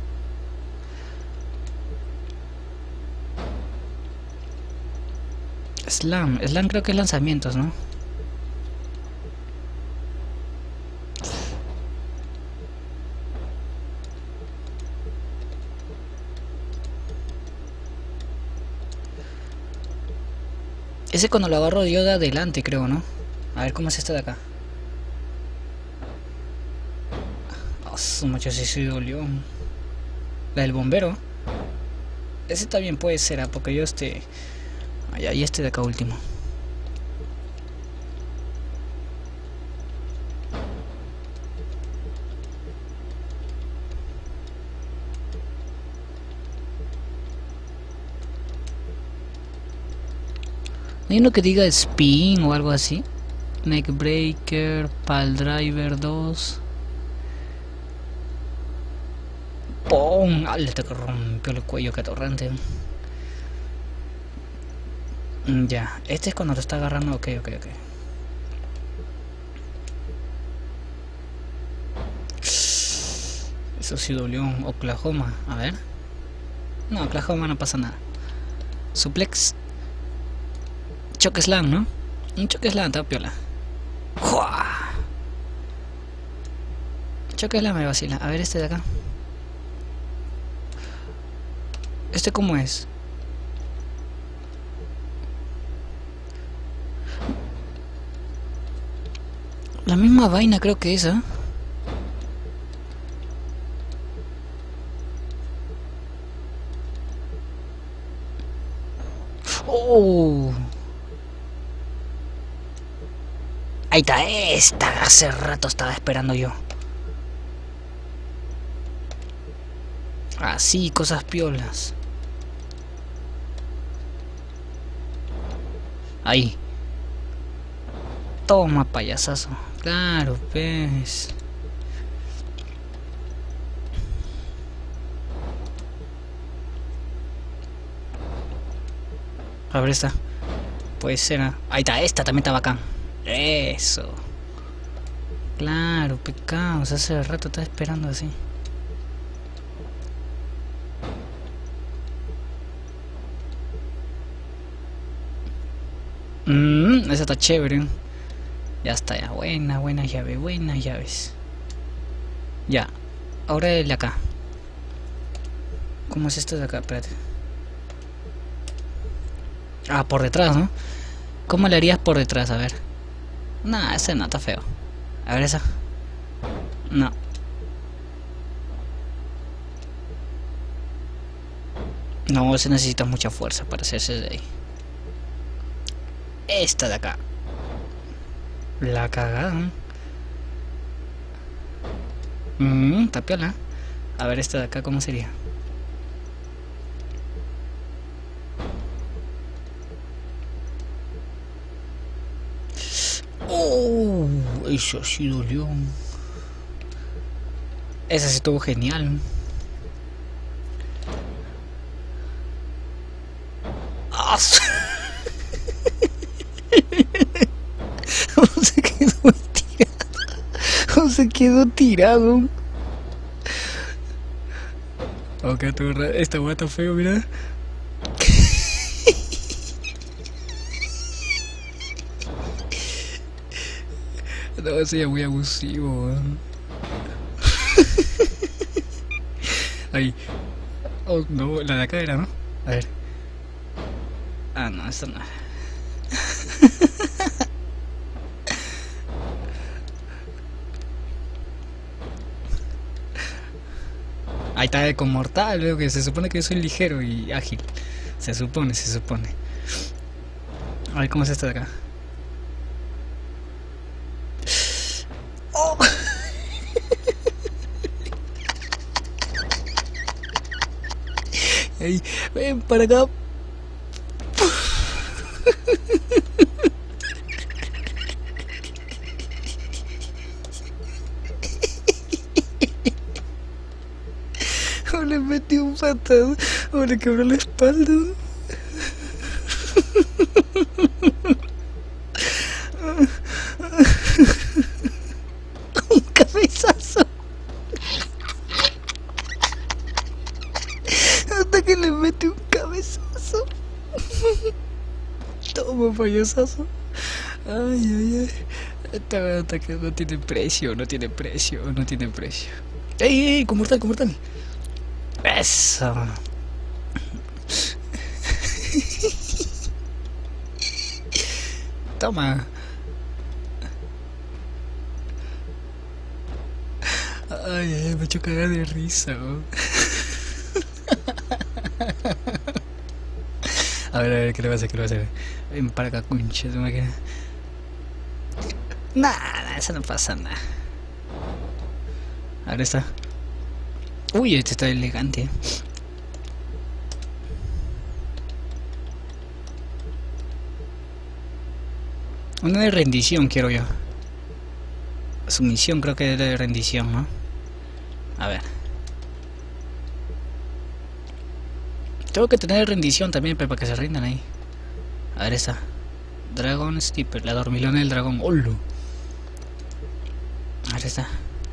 [SPEAKER 1] Slam, Slam creo que es lanzamientos, ¿no? Ese cuando lo agarro yo de adelante, creo, ¿no? A ver cómo es esta de acá. Oh, su macho, sí se dolió. La del bombero. Ese también puede ser, ¿eh? Porque yo este... Allá, y este de acá último. ¿No hay uno que diga Spin o algo así? Neckbreaker, Pal Driver dos. ¡Pum! ¡Al! Te rompió el cuello, que atorrante. Ya, este es cuando lo está agarrando. Ok, ok, ok. Eso sí dolió. Oklahoma, a ver. No, Oklahoma no pasa nada. Suplex. Choque slam, ¿no? Un choque slam, está piola. ¡Jua! Choque slam me vacila. A ver este de acá. ¿Este cómo es? La misma vaina creo que esa. Oh. Ahí está, esta. Hace rato estaba esperando yo. Así, cosas piolas. Ahí. Toma, payasazo. Claro, pues. A ver esta. Puede ser. ¿eh? Ahí está, esta también está bacán. Eso. Claro, pecados. Hace rato estaba esperando así. Mmm, esa está chévere. Ya está, ya. Buena, buena llave, buenas llaves. Ya. Ahora el de acá. ¿Cómo es esto de acá? Espérate. Ah, por detrás, ¿no? ¿Cómo le harías por detrás? A ver. Nah, ese no está feo. A ver esa. No. No, ese necesita mucha fuerza para hacerse de ahí. Esta de acá. La cagada. Mmm, tapiola. A ver esta de acá, ¿cómo sería? Oh, eso sí dolió. Esa sí estuvo genial. ¡Ah! Se quedó tirado. Se quedó tirado. Ok, esta hueá está feo, mira. No, ese ya es muy abusivo. Ahí. Oh, no, la de acá era, ¿no? A ver. Ah, no, esta no. Ahí está con mortal, veo que se supone que soy ligero y ágil. Se supone, se supone. A ver cómo es esta de acá. Oh. Ey, ven para acá. O le metí un patado, o le quebró la espalda. Un cabezazo. Hasta que le metí un cabezazo. Toma, payasazo. Ay, ay, ay. Esta ataque no tiene precio, no tiene precio, no tiene precio. ¡Ey, ey! ¡Con mortal, con mortal! ¡Eso! Toma. Ay, ay, me he hecho cagar de risa. Oh. A ver, a ver, ¿qué le va a hacer? ¿Qué le va a hacer? Ven para acá, concha, ¿te imaginas? Nada, eso no pasa nada. Ahora está. Uy, este está elegante. Una de rendición quiero yo. Sumisión creo que es de rendición, ¿no? A ver. Tengo que tener rendición también para que se rindan ahí. A ver esa. Dragon Steeper, la dormilona del dragón. ¡Holo! A ver esta.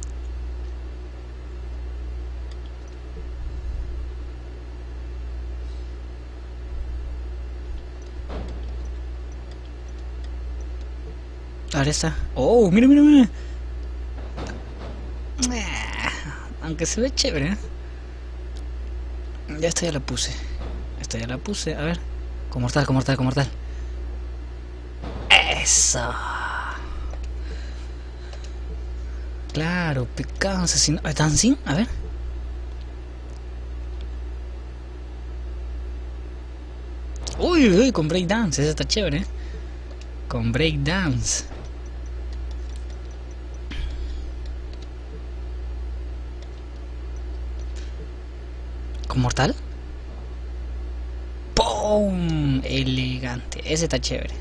[SPEAKER 1] A ver esta. ¡Oh! ¡Mira, mira, mira! Aunque se ve chévere, ¿eh? Ya esta ya la puse. Esta ya la puse, a ver. Con mortal, con mortal, con mortal. Eso. Claro, pecado asesino. ¿Dancing? A ver. Uy, uy, con breakdance. Esa está chévere, ¿eh? Con breakdance. ¿Con mortal? ¡Pum! Elegante. Ese está chévere.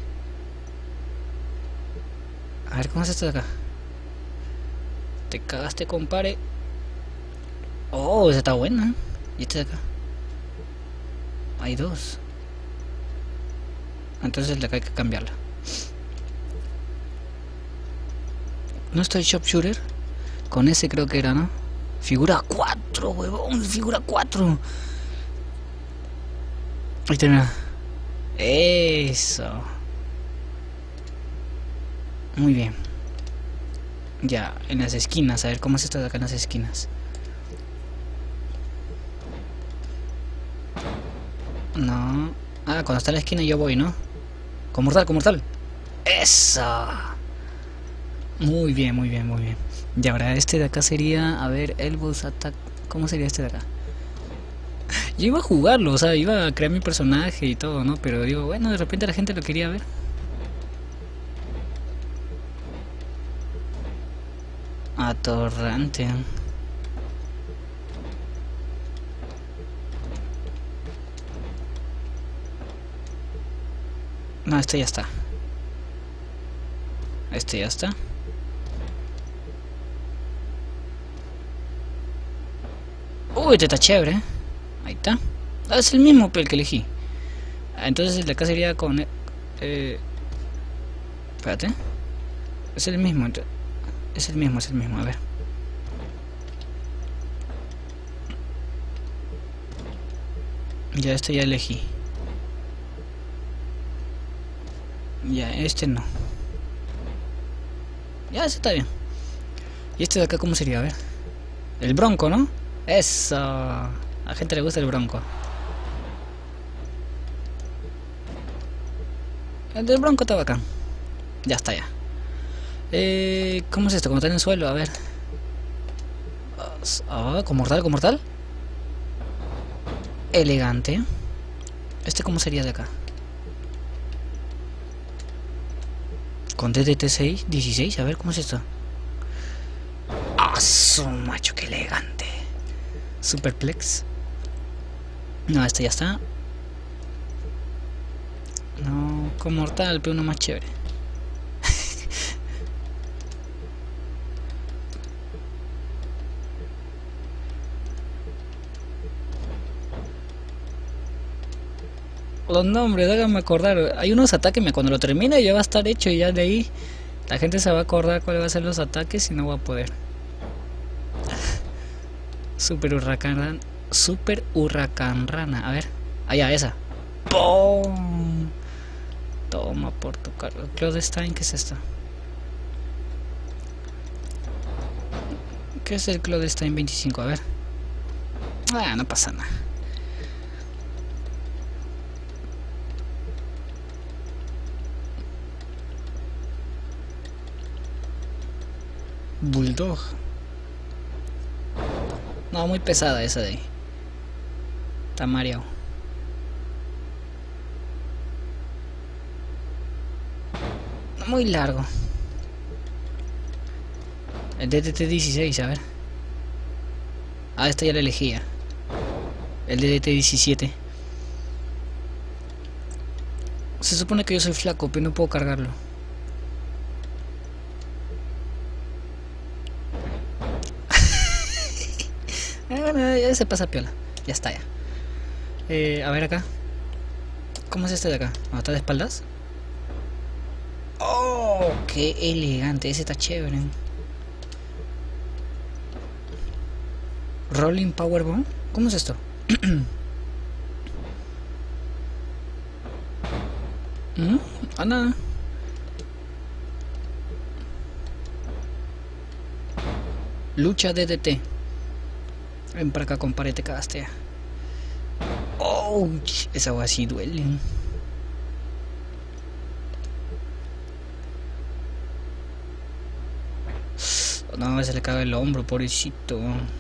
[SPEAKER 1] A ver, ¿cómo es esto de acá? Te cagaste, compadre. Oh, esa está buena. ¿Y este de acá? Hay dos. Entonces el de acá hay que cambiarla. ¿No está el Sharpshooter? Con ese creo que era, ¿no? Figura cuatro, huevón. Figura cuatro. Ahí termina. Eso. Muy bien. Ya, en las esquinas. A ver, ¿cómo es esto de acá en las esquinas? No. Ah, cuando está en la esquina yo voy, ¿no? Con mortal, con mortal. Eso. Muy bien, muy bien, muy bien. Y ahora este de acá sería, a ver, Elbows Attack. ¿Cómo sería este de acá? Yo iba a jugarlo, o sea, iba a crear mi personaje y todo, ¿no? Pero digo, bueno, de repente la gente lo quería ver. Atorrante. No, este ya está. Este ya está. Uy, este está chévere, ¿eh? Ahí está. Ah, es el mismo el que elegí. Entonces el de acá sería con... Eh, espérate. Es el mismo. Es el mismo, es el mismo. A ver. Ya este ya elegí. Ya, este no. Ya, ese está bien. ¿Y este de acá cómo sería? A ver. El bronco, ¿no? Eso. A la gente le gusta el bronco. El del bronco está bacán. Ya está, ya. Eh, ¿Cómo es esto? ¿Cómo está en el suelo? A ver. Ah, ¿con mortal? ¿Con mortal? Elegante. ¿Este cómo sería de acá? Con D D T seis, dieciséis, a ver, ¿cómo es esto? ¡Ah, su macho, qué elegante! Superplex. No, este ya está. No, con mortal, pero uno más chévere. Los nombres, háganme acordar. Hay unos ataques, cuando lo termine ya va a estar hecho y ya de ahí la gente se va a acordar cuáles van a ser los ataques y no va a poder. Super huracán, super huracán rana. A ver, allá esa. ¡Pum! Toma por tu carro. Clandestine, ¿qué es esto? ¿Qué es el Clandestine veinticinco? A ver. Ah, no pasa nada. Bulldog. No, muy pesada esa de ahí. Está mareado. Muy largo. El D D T dieciséis, a ver. Ah, esta ya la elegía. El D D T diecisiete. Se supone que yo soy flaco, pero no puedo cargarlo. Bueno, ya se pasa piola. Ya está ya. Eh, a ver acá. ¿Cómo es este de acá? ¿No está de espaldas? ¡Oh! ¡Qué elegante! Ese está chévere. Rolling Powerbomb. ¿Cómo es esto? ¿Mm? Ah, nada. Lucha D D T. Ven para acá, compadre, te cagaste. Oh, esa agua sí duele. No, se le caga el hombro, pobrecito.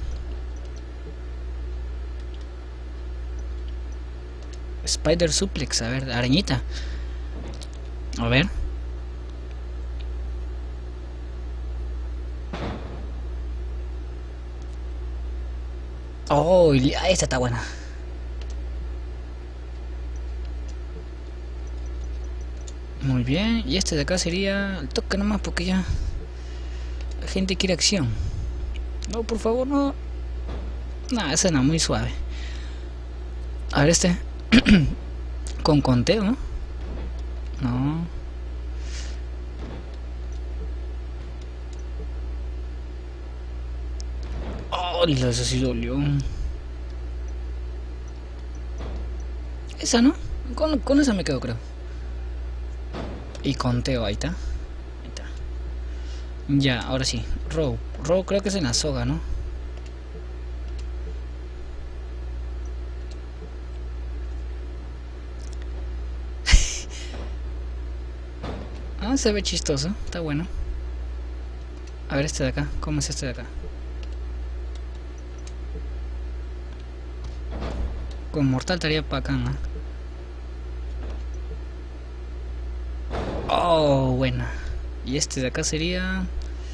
[SPEAKER 1] Spider Suplex, a ver, arañita. A ver. Oh, esta está buena. Muy bien, y este de acá sería el toque nomás porque ya la gente quiere acción. No, por favor, no. No, ese no, muy suave. A ver este. Con conteo, ¿no? No. Oh, eso sí dolió. Esa, ¿no? Con, con esa me quedo, creo. Y conteo, ahí está. Ahí está. Ya, ahora sí. Row. Row creo que es en la soga, ¿no? Ah, se ve chistoso. Está bueno. A ver este de acá. ¿Cómo es este de acá? Con mortal estaría para acá, ¿no? Oh, buena. Y este de acá sería...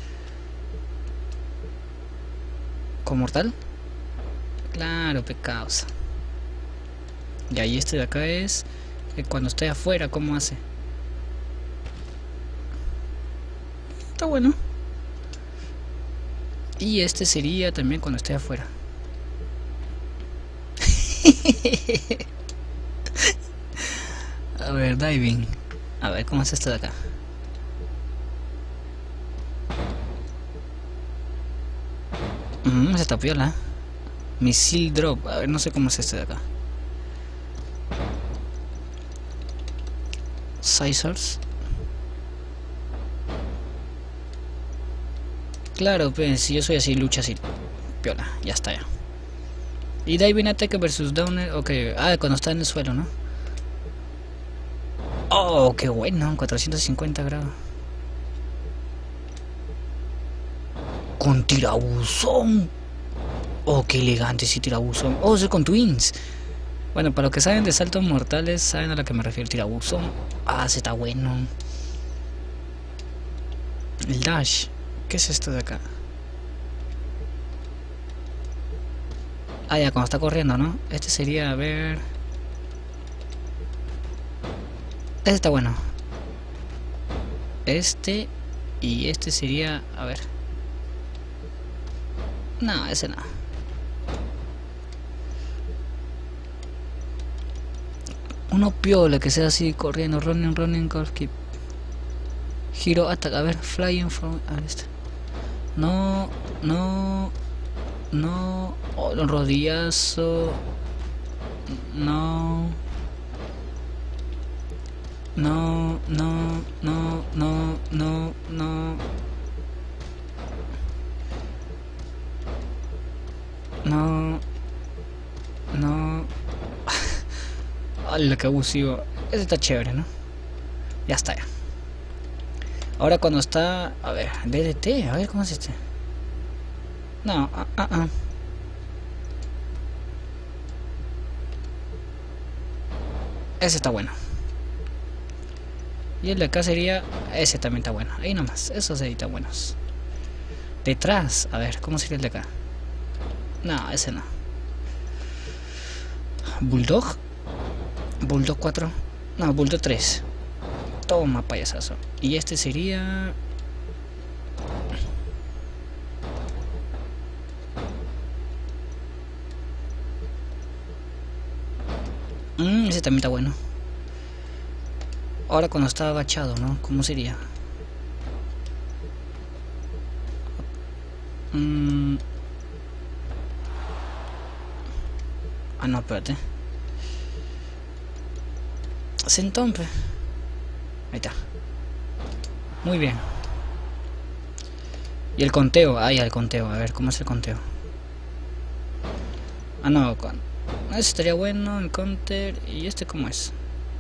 [SPEAKER 1] ¿Con mortal? Claro, pecados. Y ahí este de acá es... Que cuando estoy afuera, ¿cómo hace? Está bueno. Y este sería también cuando estoy afuera. A ver, diving. A ver, ¿cómo es esto de acá? Mmm, se está piola. Missile drop. A ver, no sé cómo es este de acá. Scissors. Claro, pues si yo soy así, lucha así. Piola, ya está ya. Y diving attack versus downer. Ok, ah, cuando está en el suelo, ¿no? Oh, qué bueno, cuatrocientos cincuenta grados. Con tirabuzón. Oh, qué elegante ese tirabuzón. Oh, es con twins. Bueno, para los que saben de saltos mortales, saben a lo que me refiero. Tirabuzón. Ah, ese está bueno. El dash. ¿Qué es esto de acá? Ah, ya, cuando está corriendo, ¿no? Este sería, a ver... Este está bueno. Este... Y este sería... A ver... No, ese no. Uno piola que sea así corriendo, running, running, golf keep. Giro attack, a ver, flying from... A ver este. No, no, no... Oh, un rodillazo... No... No, no, no, no, no, no... No... No... ¡Hala, qué abusivo! Ese está chévere, ¿no? Ya está, ya. Ahora cuando está... A ver, D D T, a ver, ¿cómo es este? No, ah, ah, ah. Ese está bueno. Y el de acá sería... Ese también está bueno. Ahí nomás, esos ahí están buenos. Detrás, a ver, ¿cómo sería el de acá? No, ese no. Bulldog. Bulldog cuatro. No, Bulldog tres. Toma, payasazo. Y este sería... Mmm, ese también está bueno. Ahora cuando está agachado, ¿no? ¿Cómo sería? Mm. Ah, no, espérate. Sentón, pues. Ahí está. Muy bien. Y el conteo. Ah, ya, el conteo. A ver, ¿cómo es el conteo? Ah, no. Con... Ese estaría bueno, el counter. ¿Y este cómo es?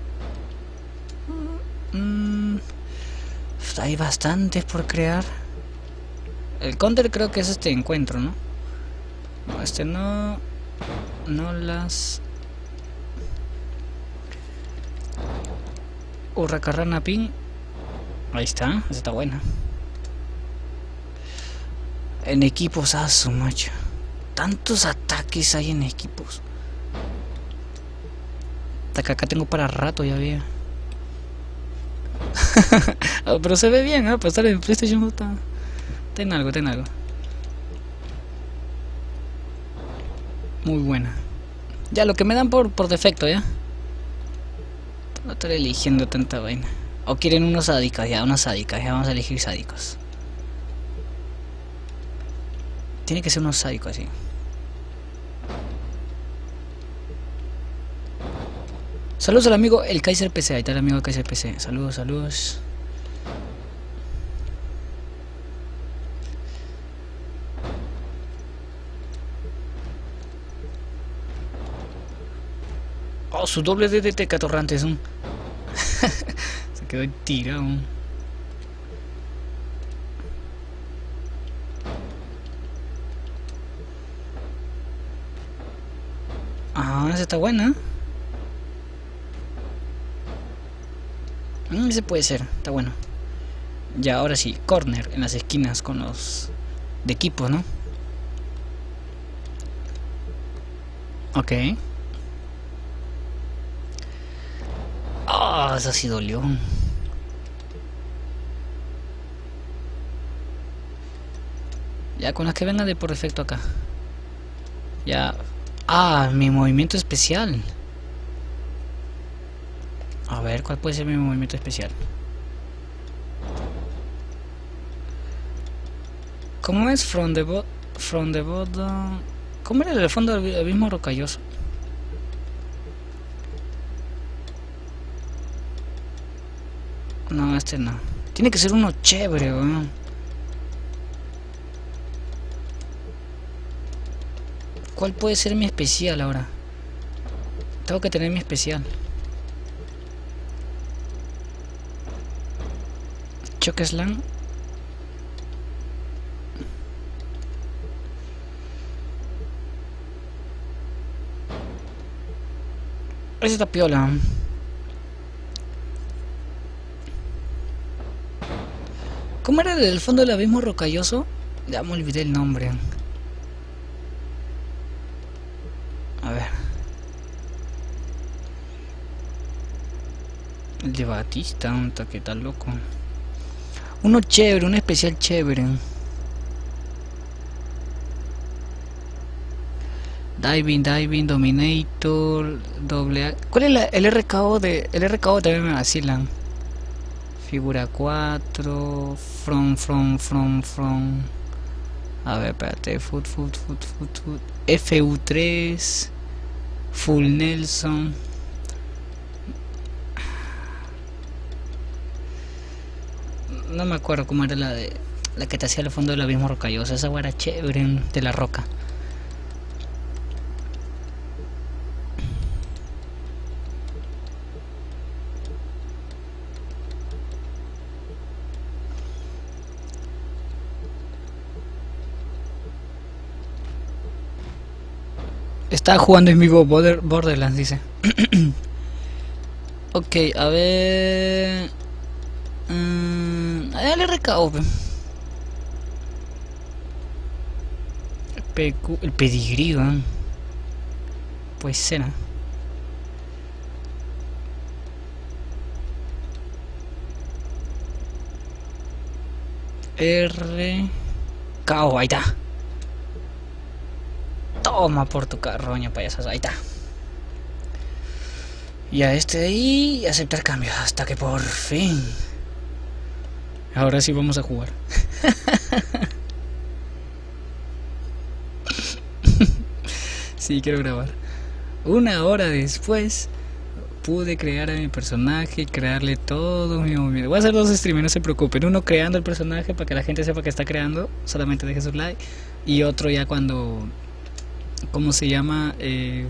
[SPEAKER 1] Mm, hay bastantes por crear. El counter creo que es este encuentro, ¿no? No, este no. No las... Hurracarrana pin. Ahí está, esa está buena. En equipos, aso, macho. Tantos ataques hay en equipos. Hasta que acá tengo para rato, ya había. Oh, pero se ve bien, ¿eh? Para estar en PlayStation está... Ten algo, ten algo. Muy buena. Ya, lo que me dan por, por defecto, ¿ya? No estoy eligiendo tanta vaina. O quieren unos sádicos, ya, unos sádicos. Ya vamos a elegir sádicos. Tiene que ser unos sádicos así. Saludos al amigo el Kaiser P C. Ahí está el amigo el Kaiser P C. Saludos, saludos. Oh, su doble D D T catorrantes. ¿No? Se quedó tirado. Ah, esa está buena. Mm, ese puede ser, está bueno. Ya, ahora sí, corner en las esquinas con los de equipo, ¿no? Ok. Ah, oh, eso sí dolió. Ya, con las que vengan de por defecto acá. Ya. Ah, mi movimiento especial. A ver, ¿cuál puede ser mi movimiento especial? ¿Cómo es? From the bot... From the bottom... ¿Cómo era el fondo del abismo rocalloso? No, este no. Tiene que ser uno chévere, weón. ¿Cuál puede ser mi especial ahora? Tengo que tener mi especial. Choque slam. Esa está piola. ¿Cómo era el del fondo del abismo rocalloso? Ya me olvidé el nombre. El de Batista, un toque tan loco. Uno chévere, un especial chévere. Diving, Diving, Dominator, doble A. ¿Cuál es la, el R K O de...? El R K O también me vacilan. Figura cuatro. From, from, from, from. A ver, espérate. Foot, foot, foot, foot, foot. F U tres. Full Nelson. No me acuerdo cómo era la de... La que te hacía al fondo del abismo rocalloso. Esa era chévere de la roca. Estaba jugando en vivo Border, Borderlands, dice. Ok, a ver... Mm, dale recao. El, el pedigrí, ¿eh? Pues cena. R... Cao, ahí está. Toma por tu carroña, payasas, ahí está. Y a este de ahí aceptar cambios hasta que por fin. Ahora sí vamos a jugar. Sí, quiero grabar. Una hora después pude crear a mi personaje y crearle todo mi movimiento. Voy a hacer dos streams, no se preocupen. Uno creando el personaje para que la gente sepa que está creando, solamente deje su like. Y otro ya cuando... ¿Cómo se llama? Eh,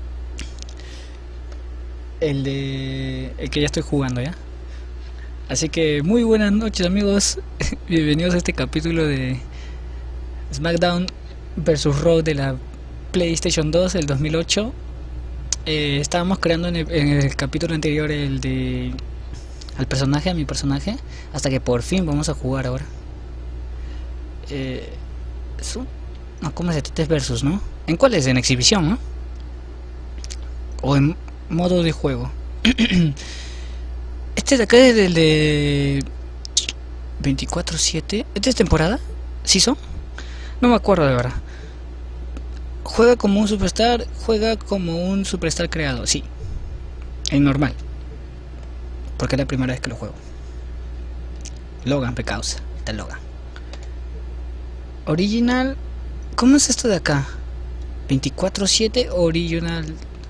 [SPEAKER 1] el de... El que ya estoy jugando ya. Así que muy buenas noches, amigos. Bienvenidos a este capítulo de SmackDown versus Raw de la PlayStation dos del dos mil ocho. Eh, estábamos creando en el, en el capítulo anterior el de... al personaje, a mi personaje. Hasta que por fin vamos a jugar ahora. Eh, es un... No, ¿cómo se trata? Es versus, ¿no? ¿En cuál es? En exhibición, ¿no? O en modo de juego. Este de acá es el de veinticuatro siete. ¿Este es temporada? ¿Sí son? No me acuerdo de verdad. Juega como un superstar. Juega como un superstar creado. Sí. En normal. Porque es la primera vez que lo juego. Logan, precausa. Está Logan. Original. ¿Cómo es esto de acá? veinticuatro siete original.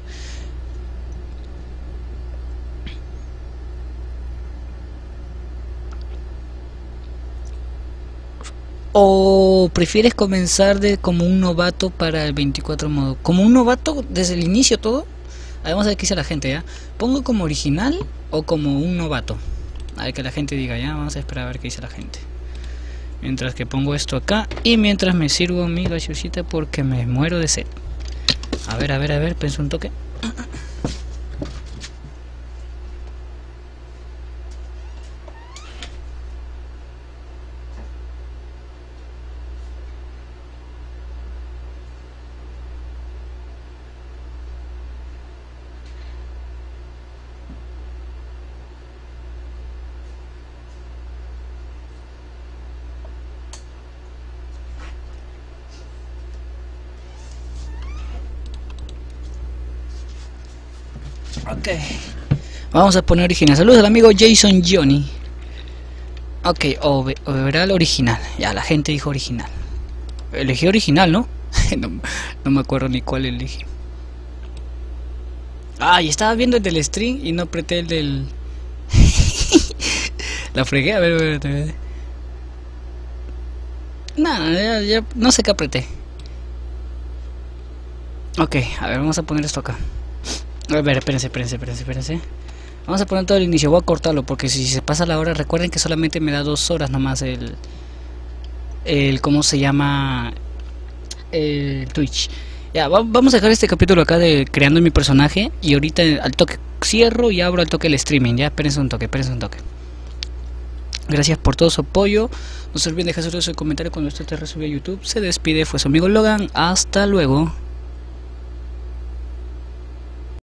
[SPEAKER 1] ¿O prefieres comenzar de como un novato para el veinticuatro modo? ¿Como un novato desde el inicio todo? A ver, vamos a ver qué dice la gente, ¿ya? ¿Pongo como original o como un novato? A ver que la gente diga, ya, vamos a esperar a ver qué dice la gente. Mientras que pongo esto acá y mientras me sirvo mi gaseosita porque me muero de sed. A ver, a ver, a ver, pienso un toque. Ok, vamos a poner original. Saludos al amigo Jason Johnny. Ok, overall original. Ya, la gente dijo original. Elegí original, ¿no? no, no me acuerdo ni cuál elegí. Ay, estaba viendo el del stream y no apreté el del... La fregué, a ver, a ver, a ver. No, ya, ya, no sé qué apreté. Ok, a ver, vamos a poner esto acá. A ver, espérense, espérense, espérense, espérense. Vamos a poner todo el inicio, voy a cortarlo porque si se pasa la hora, recuerden que solamente me da dos horas nomás el... El, ¿cómo se llama? El Twitch. Ya, va, vamos a dejar este capítulo acá de creando mi personaje. Y ahorita al toque cierro y abro al toque el streaming. Ya, espérense un toque, espérense un toque. Gracias por todo su apoyo. No se olviden dejar su comentario cuando esto te resube a YouTube. Se despide, fue su amigo Logan. Hasta luego.